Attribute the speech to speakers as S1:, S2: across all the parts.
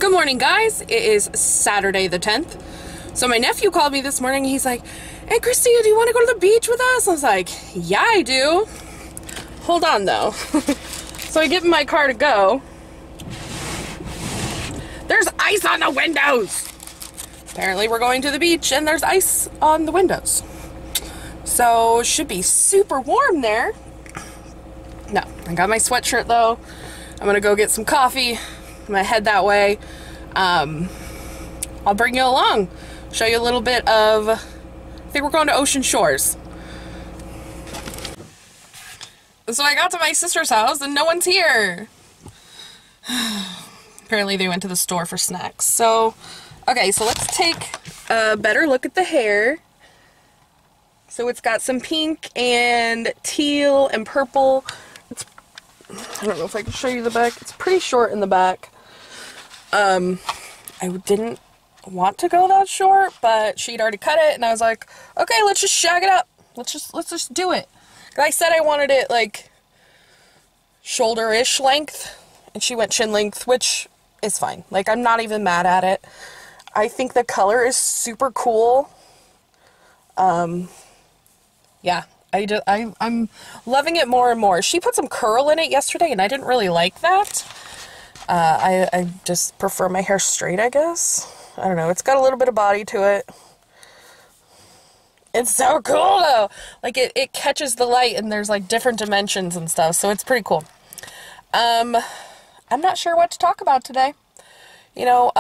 S1: Good morning, guys. It is Saturday the 10th. So my nephew called me this morning. He's like, "Hey, Christina, do you want to go to the beach with us?" I was like, "Yeah, I do." Hold on, though. So I get in my car to go. There's ice on the windows. Apparently we're going to the beach and there's ice on the windows. So it should be super warm there. No, I got my sweatshirt though. I'm gonna go get some coffee. I'm gonna head that way. I'll bring you along. Show you a little bit of, I think we're going to Ocean Shores. So I got to my sister's house and no one's here. Apparently they went to the store for snacks. So, okay, so let's take a better look at the hair. So it's got some pink and teal and purple. I don't know if I can show you the back. It's pretty short in the back. I didn't want to go that short, but she'd already cut it, and I was like, okay, let's just shag it up. Let's just do it. 'Cause I said I wanted it like shoulder-ish length, and she went chin length, which is fine. Like, I'm not even mad at it. I think the color is super cool. Yeah. I'm loving it more and more. She put some curl in it yesterday, and I didn't really like that. I just prefer my hair straight, I guess. I don't know. It's got a little bit of body to it. It's so cool, though. Like, it catches the light, and there's, like, different dimensions and stuff, so it's pretty cool. I'm not sure what to talk about today. You know,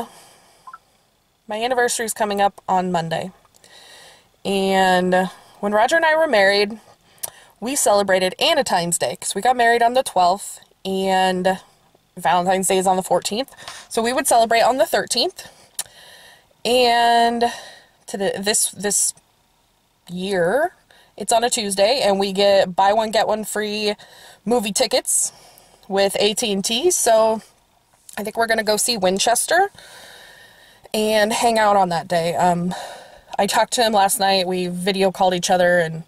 S1: my anniversary is coming up on Monday. And when Roger and I were married, we celebrated Valentine's Day, because we got married on the 12th, and Valentine's Day is on the 14th. So we would celebrate on the 13th. And this year, it's on a Tuesday, and we get buy one, get one free movie tickets with AT&T. So I think we're going to go see Winchester and hang out on that day. I talked to him last night. We video called each other, and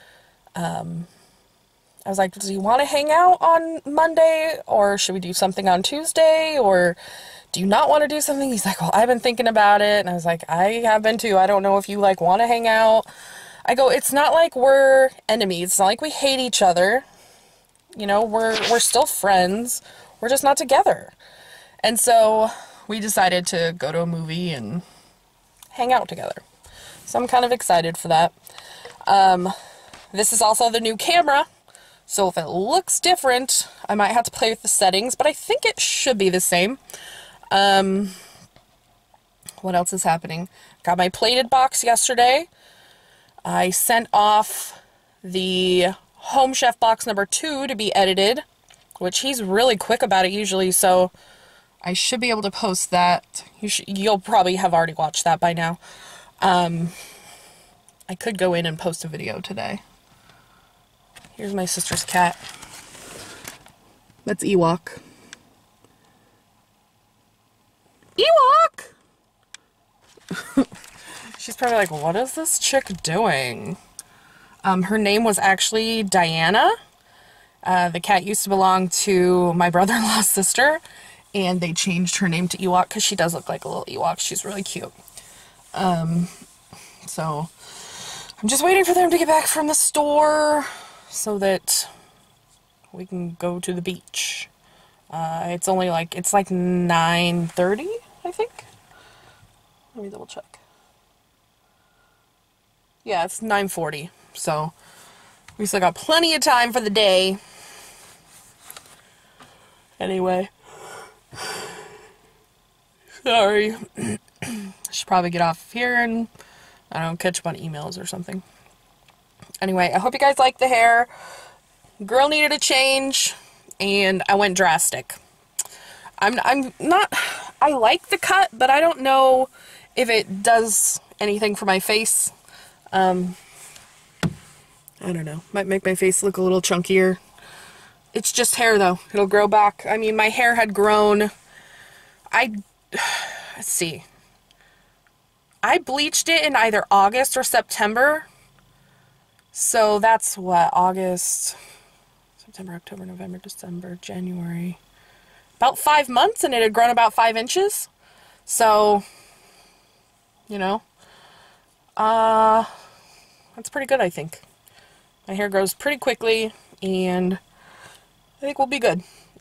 S1: I was like, do you want to hang out on Monday, or should we do something on Tuesday, or do you not want to do something? He's like, well, I've been thinking about it. And I was like, I have been too. I don't know if you like want to hang out. I go, it's not like we're enemies. It's not like we hate each other. You know, we're still friends. We're just not together. And so we decided to go to a movie and hang out together. So I'm kind of excited for that. This is also the new camera. So if it looks different, I might have to play with the settings, but I think it should be the same. What else is happening? Got my plated box yesterday. I sent off the Home Chef box number 2 to be edited, which he's really quick about it usually, so I should be able to post that. You'll probably have already watched that by now. I could go in and post a video today. Here's my sister's cat. That's Ewok. Ewok! She's probably like, what is this chick doing? Her name was actually Diana. The cat used to belong to my brother-in-law's sister, and they changed her name to Ewok because she does look like a little Ewok. She's really cute. So I'm just waiting for them to get back from the store so that we can go to the beach. It's only like, it's like 9:30, I think. Let me double check. Yeah, it's 9:40, so we still got plenty of time for the day. Anyway. Sorry. I should probably get off here and, I don't know, catch up on emails or something. Anyway, I hope you guys like the hair. Girl needed a change, and I went drastic. I'm not, I like the cut, but I don't know if it does anything for my face. I don't know. Might make my face look a little chunkier. It's just hair, though. It'll grow back. I mean, my hair had grown. Let's see. I bleached it in either August or September. So that's what, August, September, October, November, December, January. about 5 months, and it had grown about 5 inches. So, you know, that's pretty good, I think. My hair grows pretty quickly, and I think we'll be good.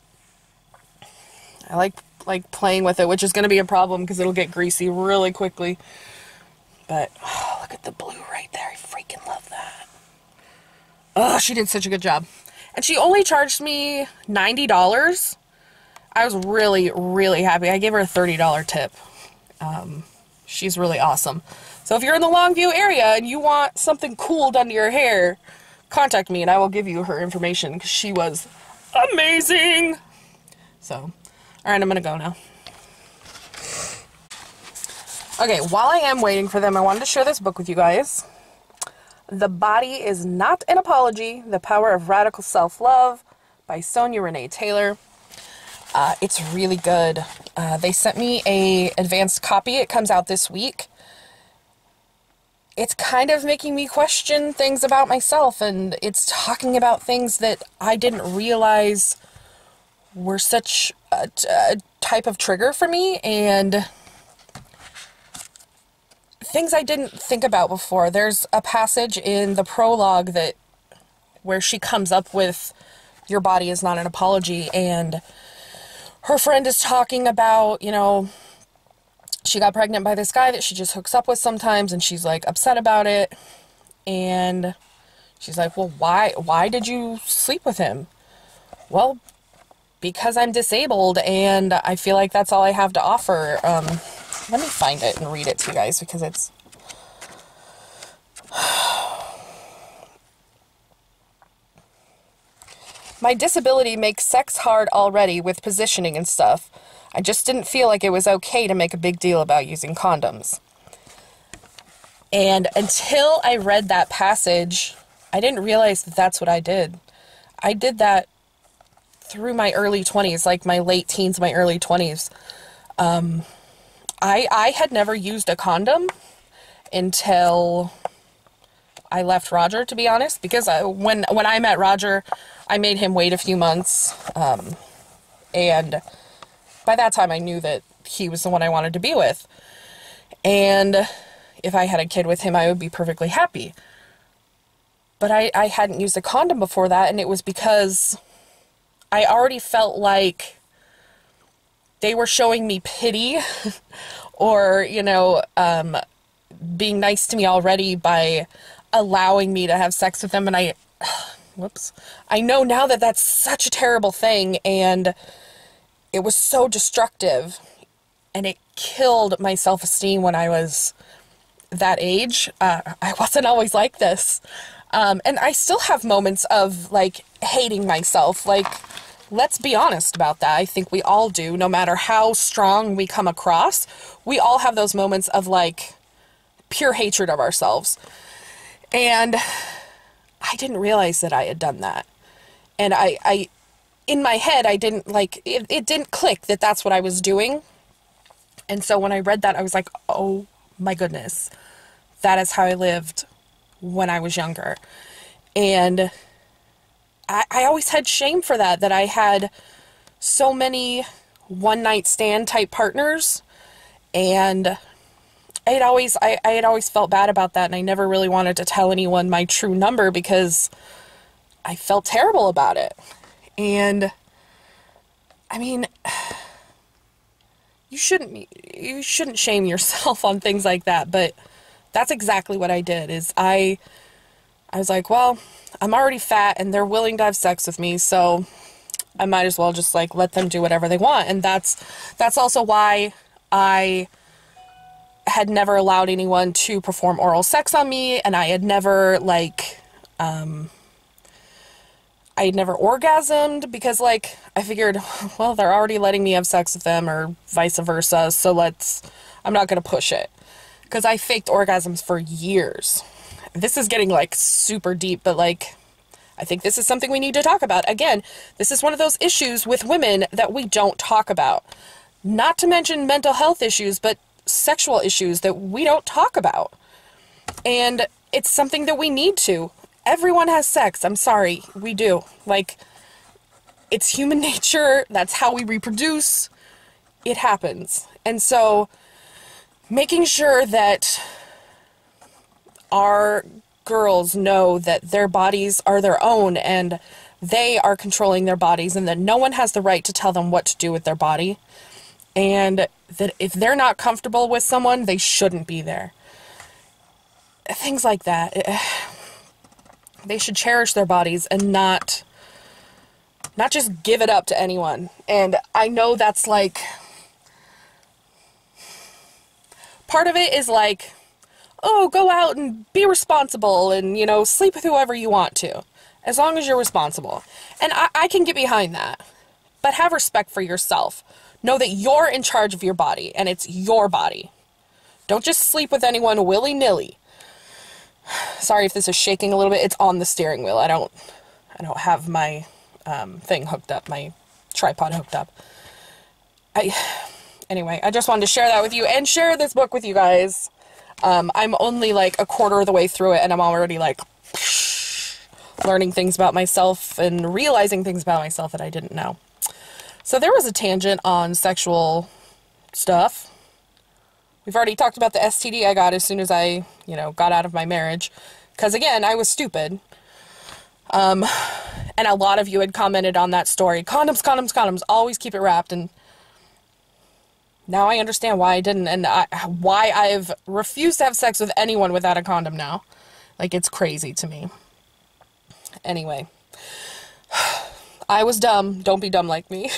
S1: I like playing with it, which is going to be a problem because it'll get greasy really quickly. But, oh, look at the blue right there. I freaking love that. Oh, she did such a good job. And she only charged me $90. I was really, really happy. I gave her a $30 tip. She's really awesome. So if you're in the Longview area and you want something cool done to your hair, contact me and I will give you her information because she was amazing. So, all right, I'm going to go now. Okay, while I am waiting for them, I wanted to share this book with you guys. The Body is Not an Apology, The Power of Radical Self-Love by Sonia Renee Taylor. It's really good. They sent me an advanced copy. It comes out this week. It's kind of making me question things about myself, and it's talking about things that I didn't realize were such a type of trigger for me, and things I didn't think about before. There's a passage in the prologue where she comes up with your body is not an apology, and her friend is talking about, you know, she got pregnant by this guy that she just hooks up with sometimes, and she's like upset about it, and she's like, well, why did you sleep with him? Well, because I'm disabled and I feel like that's all I have to offer. Let me find it and read it to you guys because it's... My disability makes sex hard already with positioning and stuff. I just didn't feel like it was okay to make a big deal about using condoms. And until I read that passage, I didn't realize that that's what I did. I did that through my early 20s, like my late teens, my early 20s. I had never used a condom until I left Roger, to be honest, because when I met Roger, I made him wait a few months, and by that time I knew that he was the one I wanted to be with, and if I had a kid with him, I would be perfectly happy. But I hadn't used a condom before that, and it was because I already felt like they were showing me pity or, you know, being nice to me already by allowing me to have sex with them. And whoops, I know now that that's such a terrible thing, and it was so destructive, and it killed my self-esteem when I was that age. I wasn't always like this. And I still have moments of, like, hating myself. Like, let's be honest about that. I think we all do, no matter how strong we come across. We all have those moments of, like, pure hatred of ourselves. And I didn't realize that I had done that. And I in my head, I didn't, like, it didn't click that that's what I was doing. And so when I read that, I was like, oh my goodness, that is how I lived when I was younger. And I always had shame for that I had so many one-night stand type partners, and I had always felt bad about that, and I never really wanted to tell anyone my true number because I felt terrible about it. And I mean, you shouldn't shame yourself on things like that, but that's exactly what I did. Is I was like, well, I'm already fat and they're willing to have sex with me, so I might as well just, like, let them do whatever they want. And that's also why I had never allowed anyone to perform oral sex on me, and I had never, like, I had never orgasmed because, like, I figured, well, they're already letting me have sex with them or vice versa, so I'm not going to push it. Because I faked orgasms for years. This is getting, like, super deep, but, like, I think this is something we need to talk about. Again, this is one of those issues with women that we don't talk about. Not to mention mental health issues, but sexual issues that we don't talk about. And it's something that we need to. Everyone has sex. I'm sorry. We do. Like, It's human nature. That's how we reproduce. It happens. And so making sure that our girls know that their bodies are their own and they are controlling their bodies and that no one has the right to tell them what to do with their body, and that if they're not comfortable with someone, they shouldn't be there. Things like that. They should cherish their bodies and not just give it up to anyone. And I know that's like, part of it is like, oh, go out and be responsible and, you know, sleep with whoever you want to, as long as you're responsible. And I can get behind that. But have respect for yourself. Know that you're in charge of your body, and it's your body. Don't just sleep with anyone willy-nilly. Sorry if this is shaking a little bit. It's on the steering wheel. I don't have my thing hooked up, my tripod hooked up. Anyway, I just wanted to share that with you and share this book with you guys. I'm only like a quarter of the way through it, and I'm already like learning things about myself and realizing things about myself that I didn't know. So there was a tangent on sexual stuff. We've already talked about the STD I got as soon as I, you know, got out of my marriage. Because again, I was stupid. And a lot of you had commented on that story. Condoms, condoms, condoms. Always keep it wrapped. And now I understand why I didn't, and why I've refused to have sex with anyone without a condom now. Like, it's crazy to me. Anyway. I was dumb. Don't be dumb like me.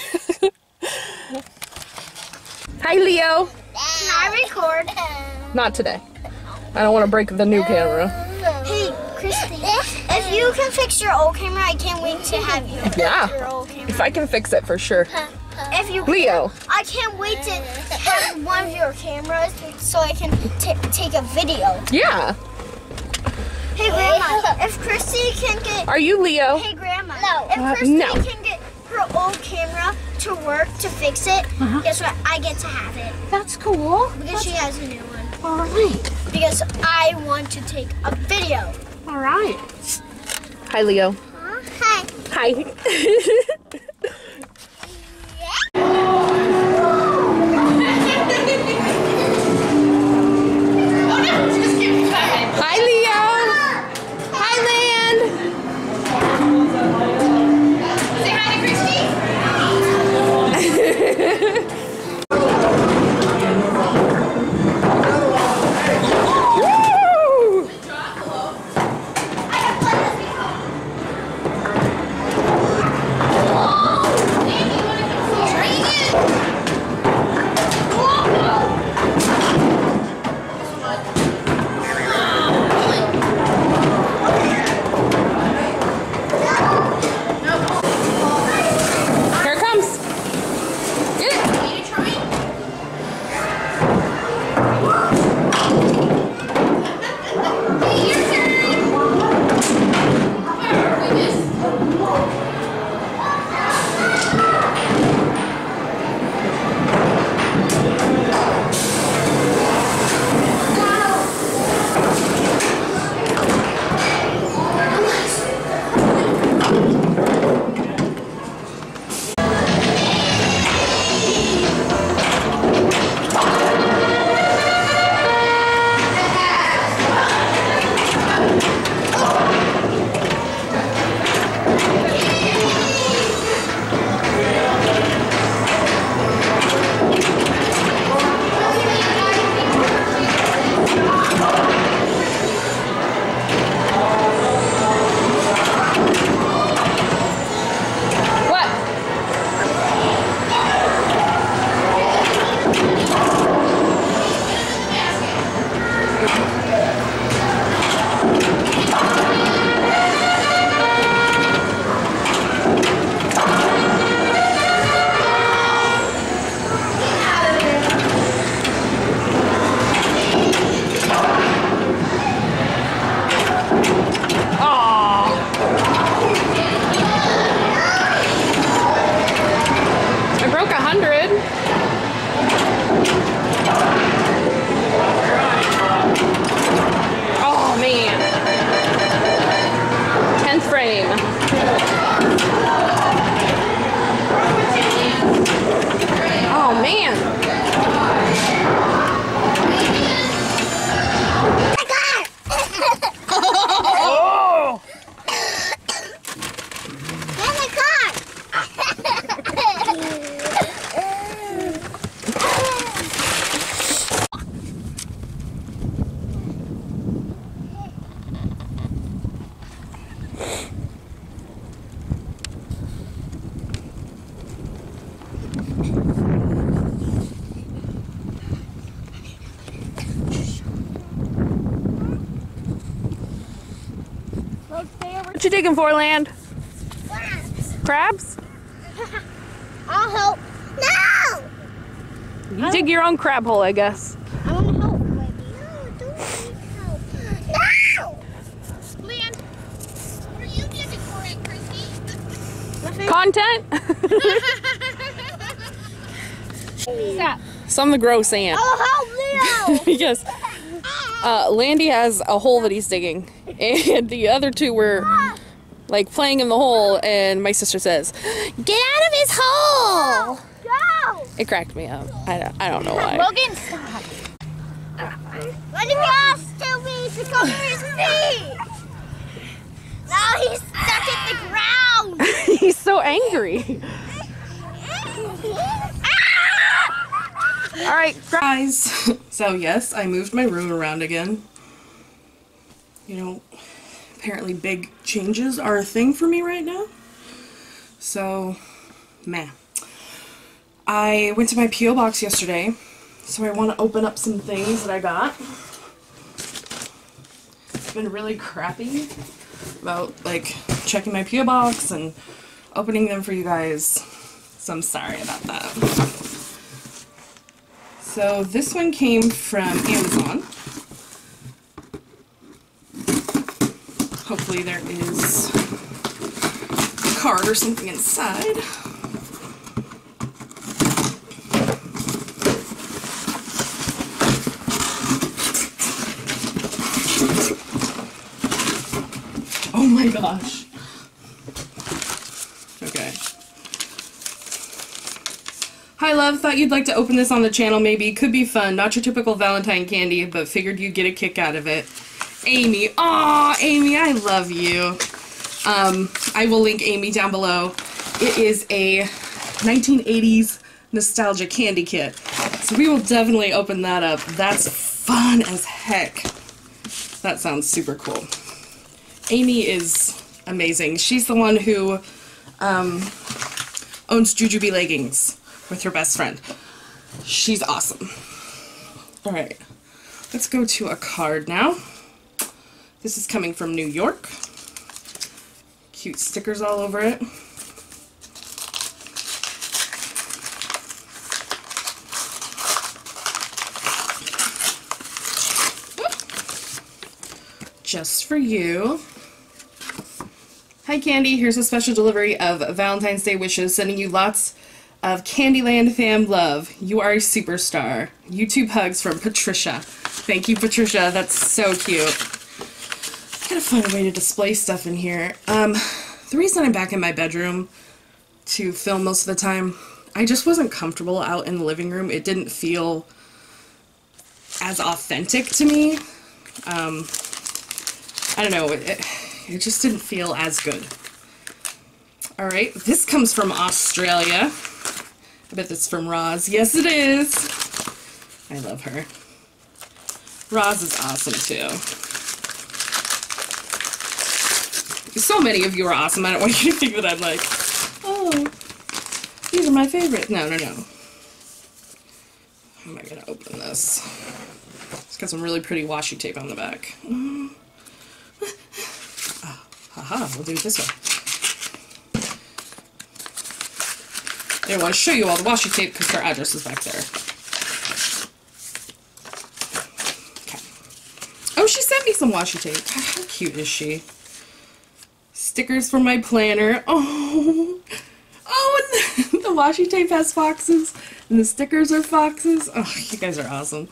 S1: Hi, Leo.
S2: Can I record?
S1: Not today. I don't want to break the new camera.
S2: Hey, Christy, if you can fix your old camera, I can't wait to have you fix your old camera.
S1: If I can fix it, for sure.
S2: If you
S1: Leo.
S2: I can't wait to have one of your cameras so I can take a video.
S1: Yeah.
S2: Hey, Grandma, if Christy can get...
S1: Are you Leo?
S2: Hey, Grandma. No. If Christy
S1: no.
S2: can get her old camera to work to fix it, guess what? I get to have it.
S3: That's cool.
S2: Because she has a new one.
S3: All right.
S2: Because I want to take a video.
S3: All right.
S1: Hi, Leo.
S2: Hi.
S1: Hi. Hi, Leo. Hi, Land.
S2: Say hi to Christy.
S1: Woo! you digging for, Land?
S2: Crabs.
S1: Crabs?
S2: I'll help. No!
S1: You dig your own crab hole, I guess.
S2: I want to help, baby. No, don't need help. No!
S3: Land, what are you digging for, Aunt Christy?
S1: Content?
S3: Stop.
S1: Some of the gross ant.
S2: Oh, help Leo!
S1: Yes. Landy has a hole that he's digging, and the other two were like playing in the hole, and my sister says, "Get out of his hole!"
S2: Go!
S1: It cracked me up. I don't know why.
S3: Logan, stop.
S2: Let him go, Stubby, to cover his feet! Now he's stuck in the ground!
S1: He's so angry. All right,
S4: Guys, so yes, I moved my room around again. You know, apparently big changes are a thing for me right now. So, meh. I went to my P.O. box yesterday, so I want to open up some things that I got. I've been really crappy about, like, checking my P.O. box and opening them for you guys, so I'm sorry about that. So this one came from Amazon. Hopefully there is a card or something inside. Oh my gosh. Okay. Hi love, thought you'd like to open this on the channel maybe. Could be fun. Not your typical Valentine candy, but figured you'd get a kick out of it. Amy. Aw, Amy, I love you. I will link Amy down below. It is a 1980s nostalgia candy kit. So we will definitely open that up. That's fun as heck. That sounds super cool. Amy is amazing. She's the one who owns Jujubee Leggings with her best friend. She's awesome. Alright, let's go to a card now. This is coming from New York. Cute stickers all over it. Just for you. Hi Candy, here's a special delivery of Valentine's Day wishes, sending you lots of Candyland fam love. You are a superstar. YouTube hugs from Patricia. Thank you, Patricia. That's so cute. Gotta find a way to display stuff in here. The reason I'm back in my bedroom to film most of the time, I just wasn't comfortable out in the living room. It didn't feel as authentic to me. I don't know, it just didn't feel as good. Alright, this comes from Australia. I bet that's from Roz. Yes, it is! I love her. Roz is awesome, too. So many of you are awesome, I don't want you to think that I'm like, oh, these are my favorite. No, no, no. How am I gonna open this? It's got some really pretty washi tape on the back. Haha, we'll do it this way. I didn't want to show you all the washi tape because our address is back there. Okay. Oh, she sent me some washi tape. How cute is she? Stickers for my planner. Oh, oh, and the washi tape has foxes, and the stickers are foxes. Oh, you guys are awesome.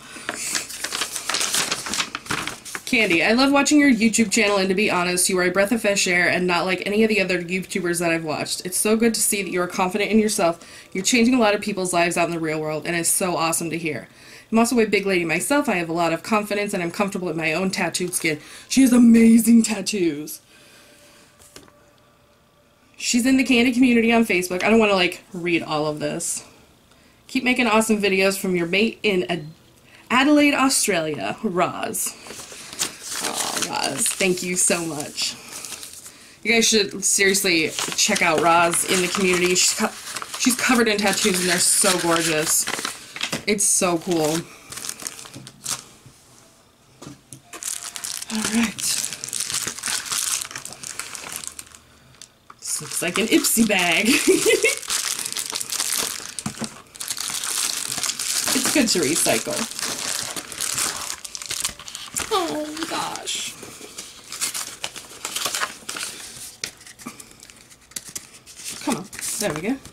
S4: Candy, I love watching your YouTube channel, and to be honest, you are a breath of fresh air and not like any of the other YouTubers that I've watched. It's so good to see that you are confident in yourself. You're changing a lot of people's lives out in the real world, and it's so awesome to hear. I'm also a big lady myself. I have a lot of confidence, and I'm comfortable with my own tattooed skin. She has amazing tattoos. She's in the candy community on Facebook. I don't want to, like, read all of this. Keep making awesome videos from your mate in Adelaide, Australia, Roz. Oh, Roz, thank you so much. You guys should seriously check out Roz in the community. She's covered in tattoos and they're so gorgeous. It's so cool. Alright. like an Ipsy bag. It's good to recycle. Oh gosh. Come on. There we go.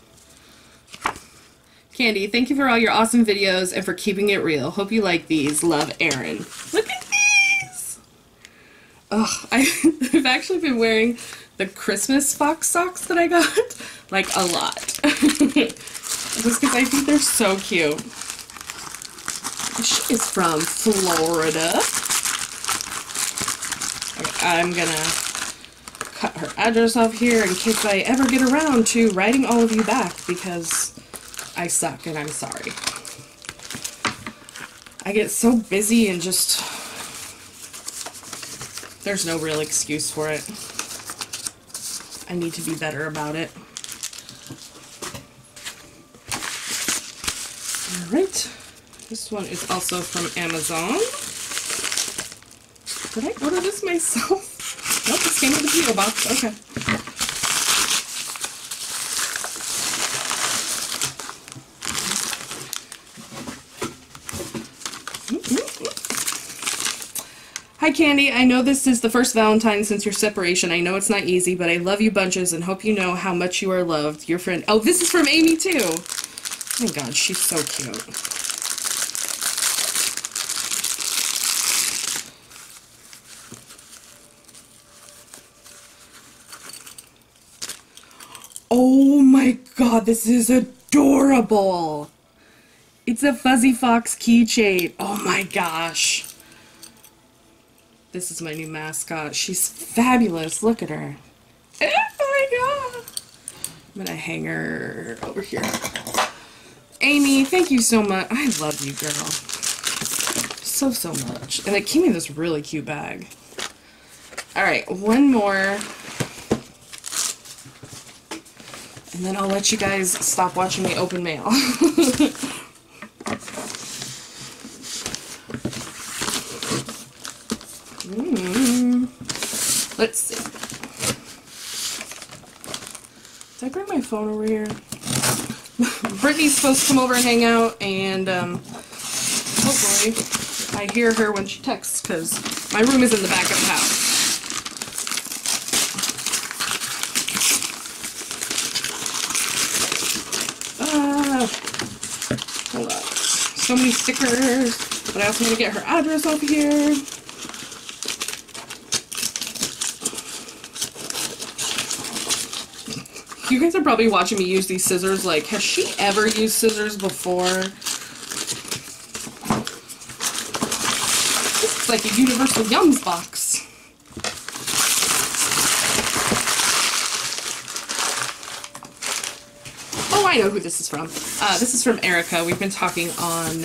S4: Candy, thank you for all your awesome videos and for keeping it real. Hope you like these. Love, Erin. Look at these! Ugh, I've actually been wearing the Christmas fox socks that I got, like, a lot. Just because I think they're so cute. She is from Florida. Okay, I'm gonna cut her address off here in case I ever get around to writing all of you back, because I suck and I'm sorry. I get so busy and just, there's no real excuse for it. I need to be better about it. Alright. This one is also from Amazon. Did I order this myself? Nope, this came with a P.O. box. Okay. Hi Candy, I know this is the first Valentine since your separation. I know it's not easy, but I love you bunches and hope you know how much you are loved. Your friend. Oh, this is from Amy too. Oh my god, she's so cute. Oh my god, this is adorable. It's a Fuzzy Fox keychain. Oh my gosh. This is my new mascot. She's fabulous. Look at her. Oh my god. I'm gonna hang her over here. Amy, thank you so much. I love you, girl. So much. And it came in this really cute bag. Alright, one more. And then I'll let you guys stop watching me open mail. Let's see. Did I bring my phone over here? Brittany's supposed to come over and hang out, and hopefully I hear her when she texts, because my room is in the back of the house. Hold up. So many stickers, but I also want to get her address over here. You guys are probably watching me use these scissors like, has she ever used scissors before? It's like a Universal Yums box. Oh, I know who this is from. This is from Erica. We've been talking on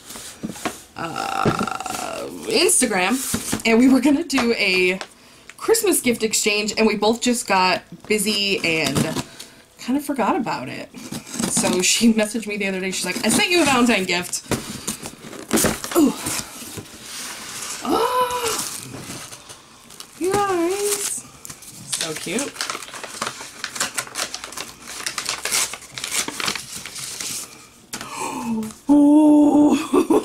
S4: Instagram, and we were gonna do a Christmas gift exchange, and we both just got busy and kind of forgot about it. So she messaged me the other day. She's like, I sent you a Valentine gift. Ooh. Oh, you guys. So cute. Oh.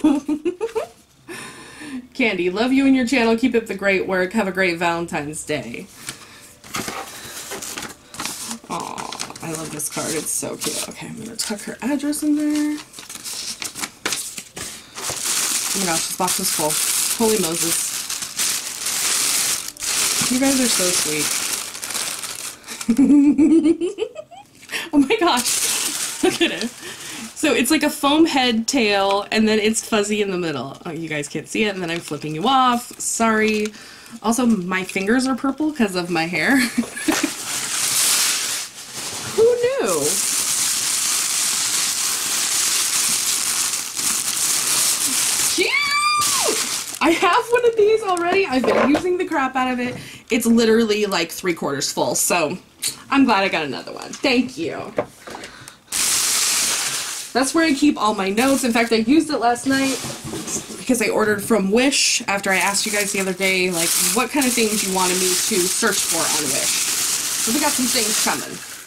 S4: Candy, love you and your channel. Keep up the great work. Have a great Valentine's Day. Aw, I love this card. It's so cute. Okay, I'm gonna tuck her address in there. Oh my gosh, this box is full. Holy Moses. You guys are so sweet. Oh my gosh. Look at it. So it's like a foam head tail, and then it's fuzzy in the middle. Oh, you guys can't see it, and then I'm flipping you off. Sorry. Also, my fingers are purple because of my hair. Who knew? Cute! I have one of these already. I've been using the crap out of it. It's literally like 3/4 full, so I'm glad I got another one. Thank you. That's where I keep all my notes. In fact, I used it last night because I ordered from Wish after I asked you guys the other day, like, what kind of things you wanted me to search for on Wish. So we got some things coming.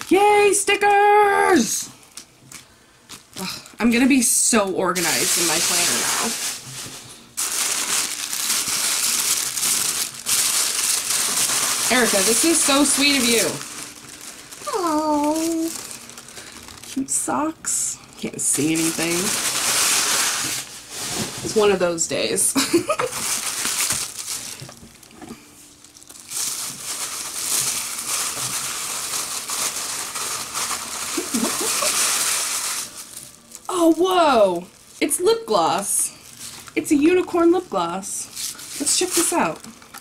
S4: Yay, stickers! Ugh, I'm gonna be so organized in my planner now. Erica, this is so sweet of you. Oh, cute socks. Can't see anything. It's one of those days. Oh, whoa! It's lip gloss. It's a unicorn lip gloss. Let's check this out.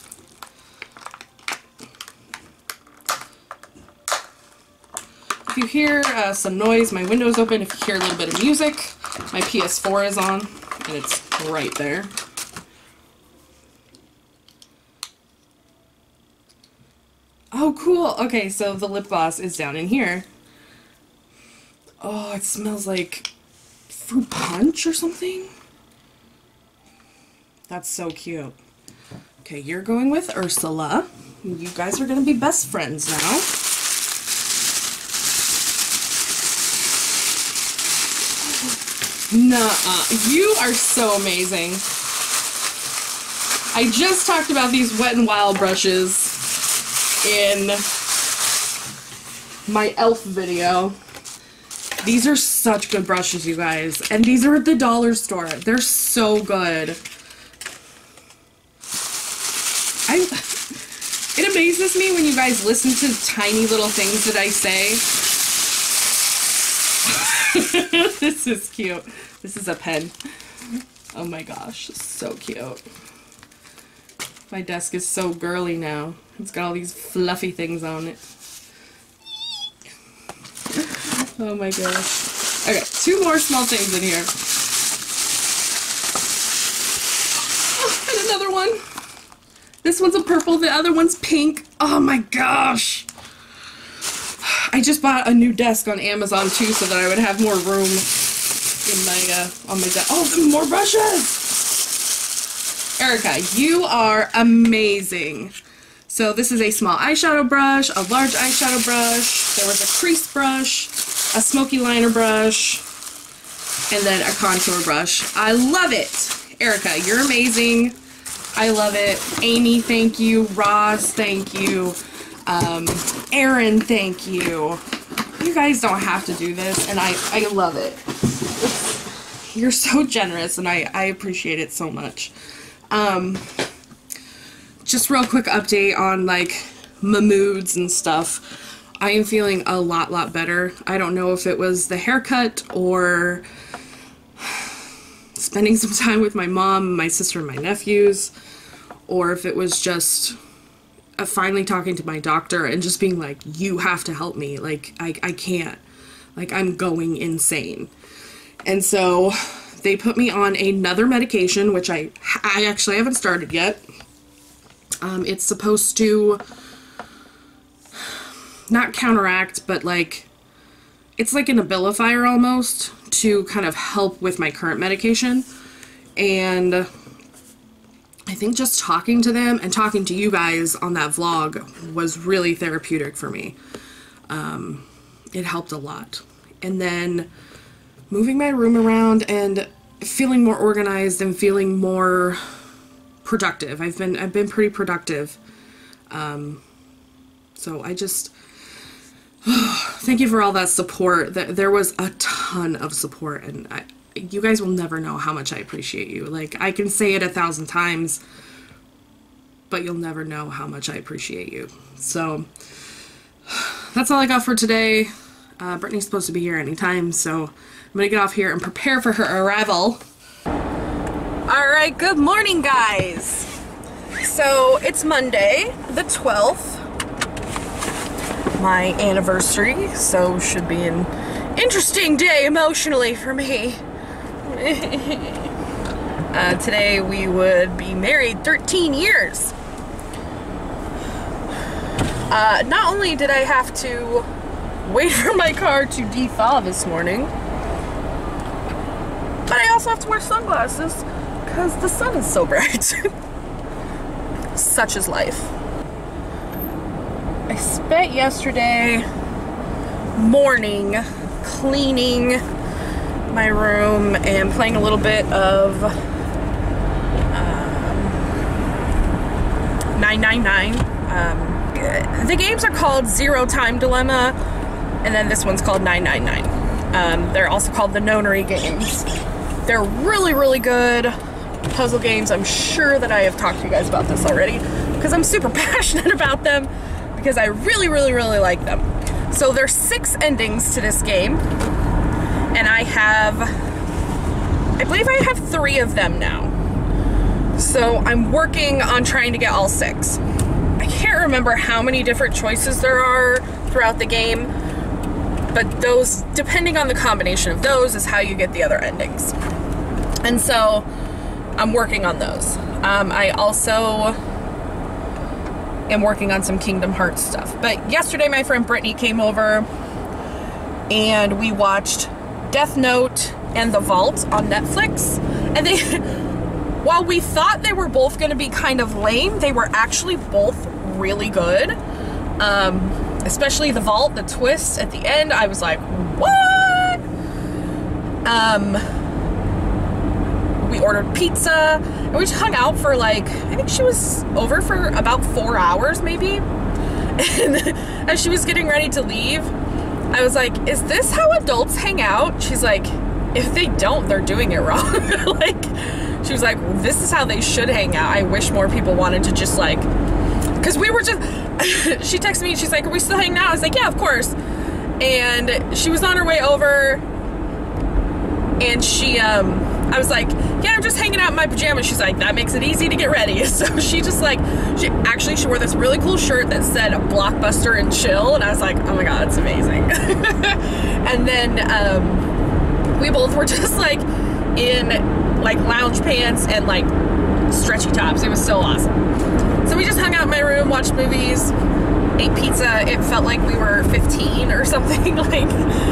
S4: If you hear some noise, my window's open. If you hear a little bit of music, my PS4 is on, and it's right there. Oh, cool. Okay, so the lip gloss is down in here. Oh, it smells like fruit punch or something. That's so cute. Okay, you're going with Ursula. You guys are gonna be best friends now. Nuh-uh. You are so amazing. I just talked about these Wet n Wild brushes in my elf video. These are such good brushes, you guys. And these are at the dollar store. They're so good. It amazes me when you guys listen to tiny little things that I say. This is cute. This is a pen. Oh my gosh, so cute. My desk is so girly now. It's got all these fluffy things on it. Oh my gosh. Okay, 2 more small things in here. Oh, and another one. This one's a purple, the other one's pink. Oh my gosh. I just bought a new desk on Amazon too so that I would have more room in my on my desk. Oh, more brushes. Erica, you are amazing. So this is a small eyeshadow brush, a large eyeshadow brush, there was a crease brush, a smoky liner brush, and then a contour brush. I love it. Erica, you're amazing. I love it. Amy, thank you. Ross, thank you. Erin, thank you. You guys don't have to do this, and I love it. You're so generous, and I appreciate it so much. Just real quick update on, like, my moods and stuff. I am feeling a lot better. I don't know if it was the haircut or spending some time with my mom, my sister, and my nephews, or if it was just finally talking to my doctor and just being like, you have to help me. Like, I can't. Like, I'm going insane. And so they put me on another medication, which I actually haven't started yet. It's supposed to not counteract, but like, it's like an Abilify almost to kind of help with my current medication. And I think just talking to them and talking to you guys on that vlog was really therapeutic for me. It helped a lot. And then moving my room around and feeling more organized and feeling more productive. I've been pretty productive. So I just thank you for all that support. There was a ton of support, and you guys will never know how much I appreciate you. Like, I can say it 1,000 times, but you'll never know how much I appreciate you. So that's all I got for today. Brittany's supposed to be here anytime, so I'm gonna get off here and prepare for her arrival.
S1: Alright, good morning, guys. So it's Monday, the 12th. My anniversary, so should be an interesting day emotionally for me. Today we would be married 13 years. Not only did I have to wait for my car to defog this morning, but I also have to wear sunglasses because the sun is so bright. Such is life. I spent yesterday morning cleaning my room and playing a little bit of 999. The games are called Zero Time Dilemma, and then this one's called 999. They're also called the Nonary games. They're really, really good puzzle games. I'm sure that I have talked to you guys about this already because I'm super passionate about them because I really, really, really like them. So there's 6 endings to this game, and I believe I have 3 of them now. So I'm working on trying to get all 6. I can't remember how many different choices there are throughout the game, but those, depending on the combination of those, is how you get the other endings. And so I'm working on those. I also am working on some Kingdom Hearts stuff. But yesterday my friend Brittany came over and we watched Death Note and The Vault on Netflix. And they, while we thought they were both going to be kind of lame, they were actually both really good. Especially The Vault, the twist at the end, I was like, what? We ordered pizza, and we just hung out for like, I think she was over for about 4 hours maybe. And as she was getting ready to leave, I was like, is this how adults hang out? She's like, if they don't, they're doing it wrong. Like, she was like, this is how they should hang out. I wish more people wanted to just like, because we were just, she texted me and she's like, are we still hanging out? I was like, yeah, of course. And she was on her way over, and she, I was like, yeah, I'm just hanging out in my pajamas. She's like, that makes it easy to get ready. So she just like, she wore this really cool shirt that said Blockbuster and Chill, and I was like, oh my god, it's amazing. And then we both were just like in like lounge pants and like stretchy tops. It was so awesome. So we just hung out in my room, watched movies, ate pizza. It felt like we were 15 or something. Like,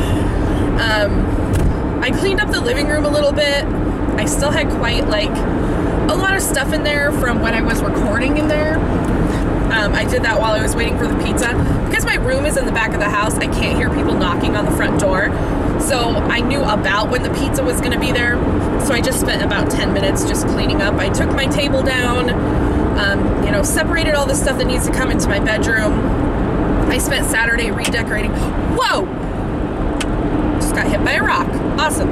S1: I cleaned up the living room a little bit. I still had quite like a lot of stuff in there from when I was recording in there. I did that while I was waiting for the pizza. Because my room is in the back of the house, I can't hear people knocking on the front door. So I knew about when the pizza was going to be there. So I just spent about 10 minutes just cleaning up. I took my table down, you know, separated all the stuff that needs to come into my bedroom. I spent Saturday redecorating. Whoa! Just got hit by a rock. Awesome.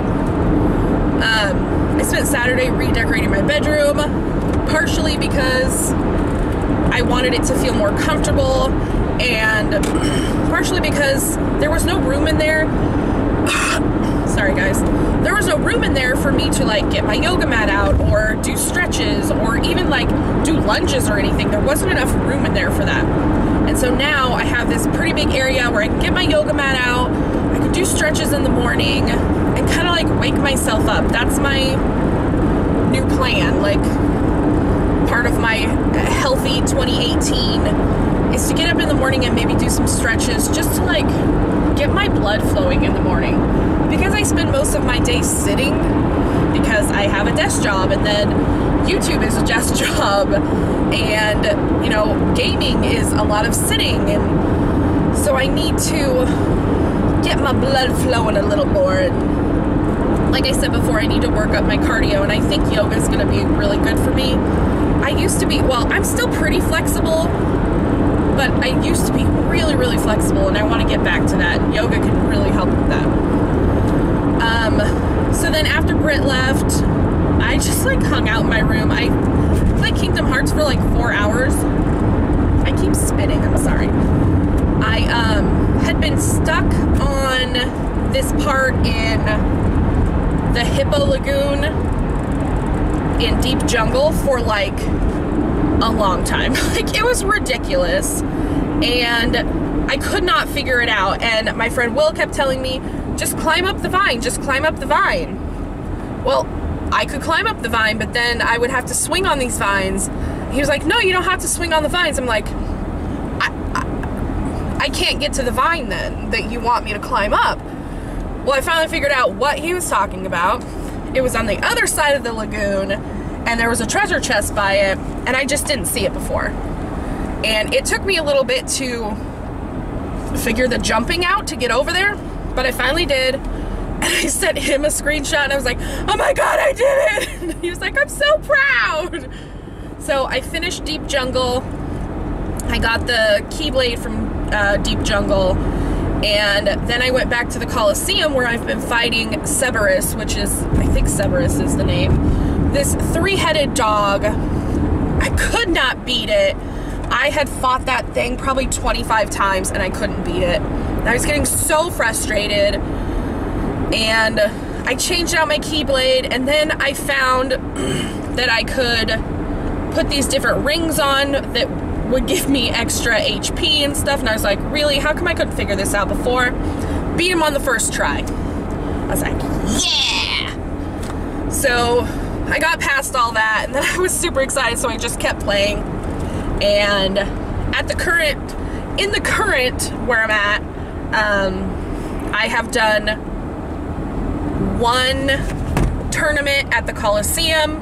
S1: I spent Saturday redecorating my bedroom, partially because I wanted it to feel more comfortable, and partially because there was no room in there. Sorry guys. There was no room in there for me to like get my yoga mat out or do stretches or even like do lunges or anything. There wasn't enough room in there for that. And so now I have this pretty big area where I can get my yoga mat out, I can do stretches in the morning, and kind of like wake myself up. That's my new plan. Like, part of my healthy 2018 is to get up in the morning and maybe do some stretches just to like get my blood flowing in the morning. Because I spend most of my day sitting because I have a desk job, and then YouTube is a desk job, and you know, gaming is a lot of sitting, and so I need to get my blood flowing a little more. And like I said before, I need to work up my cardio, and I think yoga is going to be really good for me. I used to be, well, I'm still pretty flexible, but I used to be really, really flexible, and I want to get back to that. Yoga can really help with that. So then after Britt left, I just like hung out in my room. I played Kingdom Hearts for like 4 hours. I keep spitting, I'm sorry. I had been stuck on this part in the Hippo Lagoon in Deep Jungle for like a long time. Like, it was ridiculous, and I could not figure it out. And my friend Will kept telling me, just climb up the vine, just climb up the vine. Well, I could climb up the vine, but then I would have to swing on these vines. He was like, no, you don't have to swing on the vines. I'm like, I can't get to the vine then that you want me to climb up. Well, I finally figured out what he was talking about. It was on the other side of the lagoon, and there was a treasure chest by it, and I just didn't see it before. And it took me a little bit to figure the jumping out to get over there, but I finally did. And I sent him a screenshot and I was like, oh my god, I did it! And he was like, I'm so proud! So I finished Deep Jungle. I got the Keyblade from Deep Jungle, and then I went back to the Coliseum where I've been fighting Cerberus, which is, I think Cerberus is the name. This three-headed dog. I could not beat it. I had fought that thing probably 25 times and I couldn't beat it. And I was getting so frustrated. And I changed out my Keyblade, and then I found that I could put these different rings on that would give me extra HP and stuff, and I was like, really? How come I couldn't figure this out before? Beat him on the first try. I was like, yeah! So I got past all that, and then I was super excited, so I just kept playing. And in the current where I'm at, I have done one tournament at the Coliseum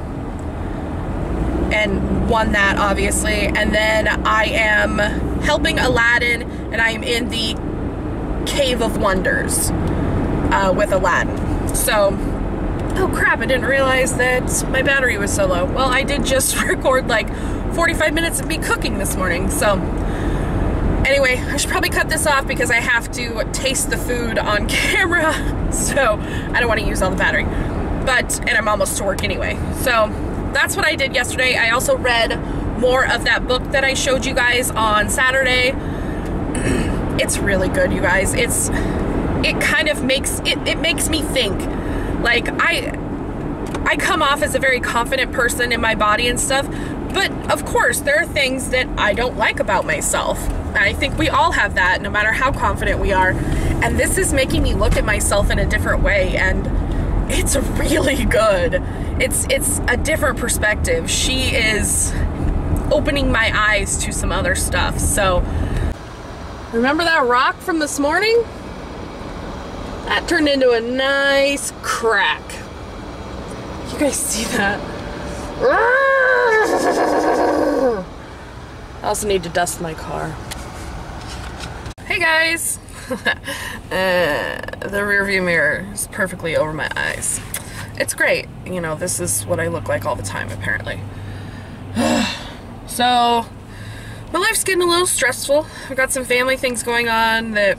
S1: and won that, obviously, and then I am helping Aladdin, and I am in the Cave of Wonders with Aladdin. So, oh crap, I didn't realize that my battery was so low. Well, I did just record like 45 minutes of me cooking this morning, so anyway, I should probably cut this off because I have to taste the food on camera, so I don't want to use all the battery. And I'm almost to work anyway. So that's what I did yesterday. I also read more of that book that I showed you guys on Saturday. It's really good, you guys. It kind of makes me think. Like, I come off as a very confident person in my body and stuff, but of course there are things that I don't like about myself. And I think we all have that, no matter how confident we are. And this is making me look at myself in a different way, and it's really good. It's a different perspective. She is opening my eyes to some other stuff. So, remember that rock from this morning? That turned into a nice crack. You guys see that? I also need to dust my car. Hey guys! The rear view mirror is perfectly over my eyes. It's great. You know, this is what I look like all the time, apparently. So, my life's getting a little stressful. I've got some family things going on that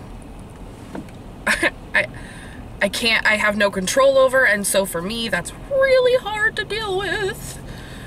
S1: I have no control over, and so for me, that's really hard to deal with.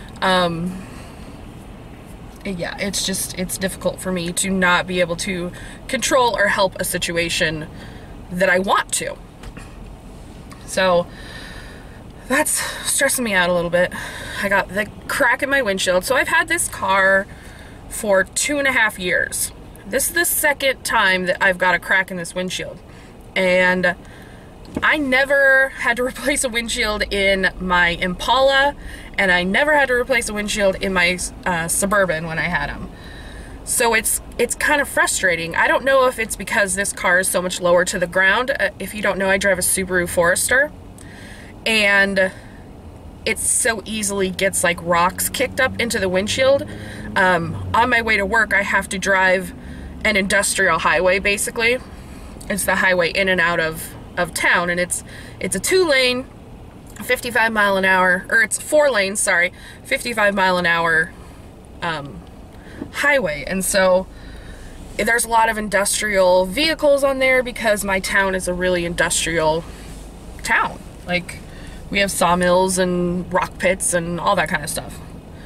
S1: Yeah, it's difficult for me to not be able to control or help a situation that I want to. So, that's stressing me out a little bit. I got the crack in my windshield. So I've had this car for 2.5 years. This is the second time that I've got a crack in this windshield. And I never had to replace a windshield in my Impala, and I never had to replace a windshield in my Suburban when I had them. So it's kind of frustrating. I don't know if it's because this car is so much lower to the ground. If you don't know, I drive a Subaru Forester, and it so easily gets like rocks kicked up into the windshield. On my way to work, I have to drive an industrial highway, basically. It's the highway in and out of town, and it's a 2-lane, 55 mile an hour, or it's 4 lanes, sorry, 55 mile an hour highway. And so there's a lot of industrial vehicles on there because my town is a really industrial town. Like, we have sawmills and rock pits and all that kind of stuff.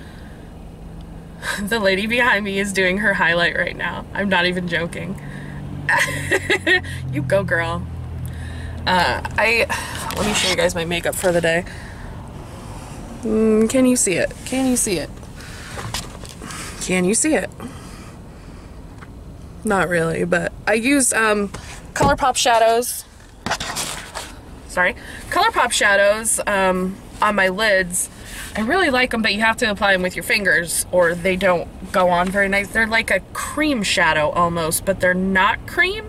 S1: The lady behind me is doing her highlight right now. I'm not even joking. You go, girl. Let me show you guys my makeup for the day. Can you see it? Can you see it? Can you see it? Not really, but I use ColourPop shadows. Sorry, ColourPop shadows on my lids. I really like them, but you have to apply them with your fingers or they don't go on very nice. They're like a cream shadow almost, but they're not cream.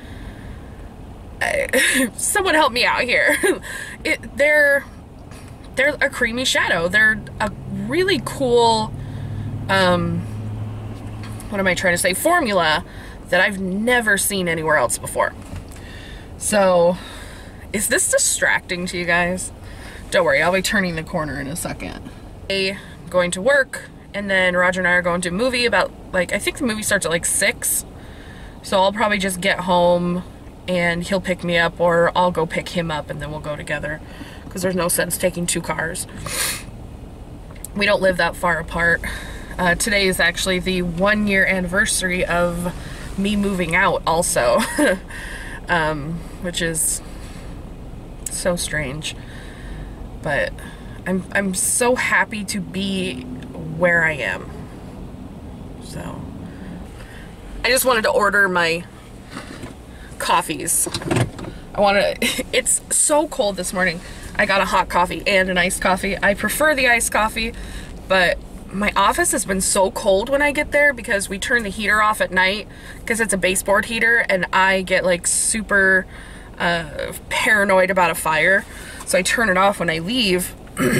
S1: Someone help me out here. They're a creamy shadow. They're a really cool, what am I trying to say, formula that I've never seen anywhere else before. So, is this distracting to you guys? Don't worry, I'll be turning the corner in a second. Going to work, and then Roger and I are going to a movie about, like, I think the movie starts at like 6. So I'll probably just get home and he'll pick me up, or I'll go pick him up and then we'll go together, because there's no sense taking 2 cars. We don't live that far apart. Today is actually the 1-year anniversary of me moving out also, which is so strange. But I'm so happy to be where I am. So I just wanted to order my coffees. It's so cold this morning. I got a hot coffee and an iced coffee. I prefer the iced coffee, but my office has been so cold when I get there because we turn the heater off at night because it's a baseboard heater, and I get like super paranoid about a fire. So I turn it off when I leave.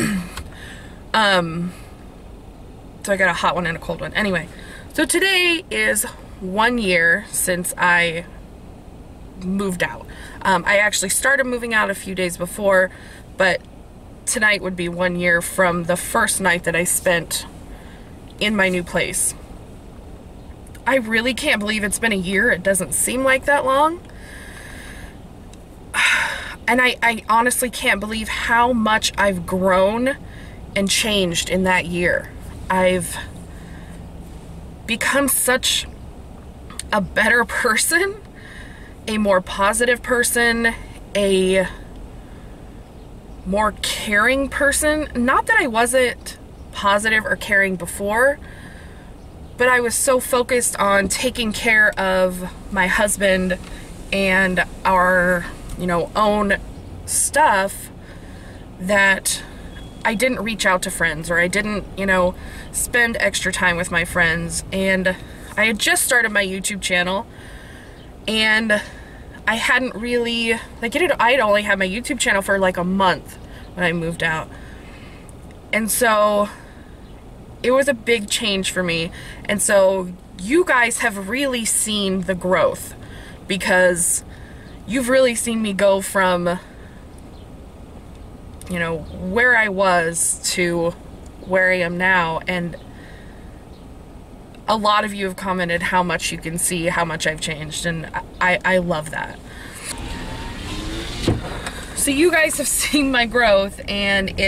S1: So I got a hot one and a cold one. Anyway, so today is 1 year since I moved out. I actually started moving out a few days before, but tonight would be 1 year from the first night that I spent in my new place. I really can't believe it's been a year. It doesn't seem like that long. And I honestly can't believe how much I've grown and changed in that year. I've become such a better person, a more positive person, a more caring person. Not that I wasn't positive or caring before, but I was so focused on taking care of my husband and our, you know, own stuff that I didn't reach out to friends, or I didn't, you know, spend extra time with my friends. And I had just started my YouTube channel, and I hadn't really, like, I'd only had my YouTube channel for like a month when I moved out. And so it was a big change for me. And so you guys have really seen the growth, because you've really seen me go from, you know, where I was to where I am now. And a lot of you have commented how much you can see how much I've changed, and I love that. So you guys have seen my growth, and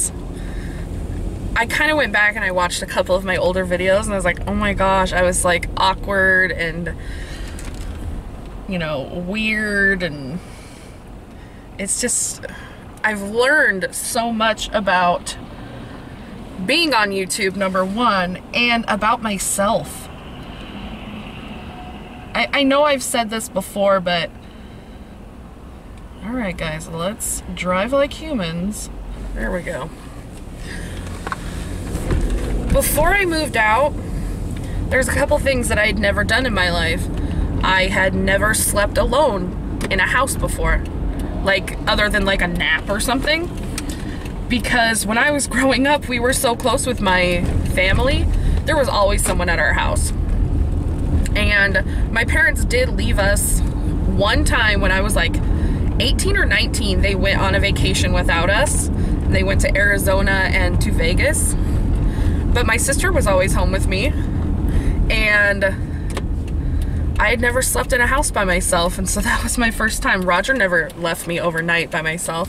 S1: I kind of went back and I watched a couple of my older videos, and I was like, oh my gosh, I was like awkward and, you know, weird, and it's just, I've learned so much about being on YouTube, number one, and about myself. I know I've said this before, but alright guys, let's drive like humans. There we go. Before I moved out, there's a couple things that I had never done in my life. I had never slept alone in a house before, like, other than like a nap or something. Because when I was growing up, we were so close with my family. There was always someone at our house. And my parents did leave us one time when I was like 18 or 19. They went on a vacation without us. They went to Arizona and to Vegas. But my sister was always home with me. And I had never slept in a house by myself. And so that was my first time. Roger never left me overnight by myself.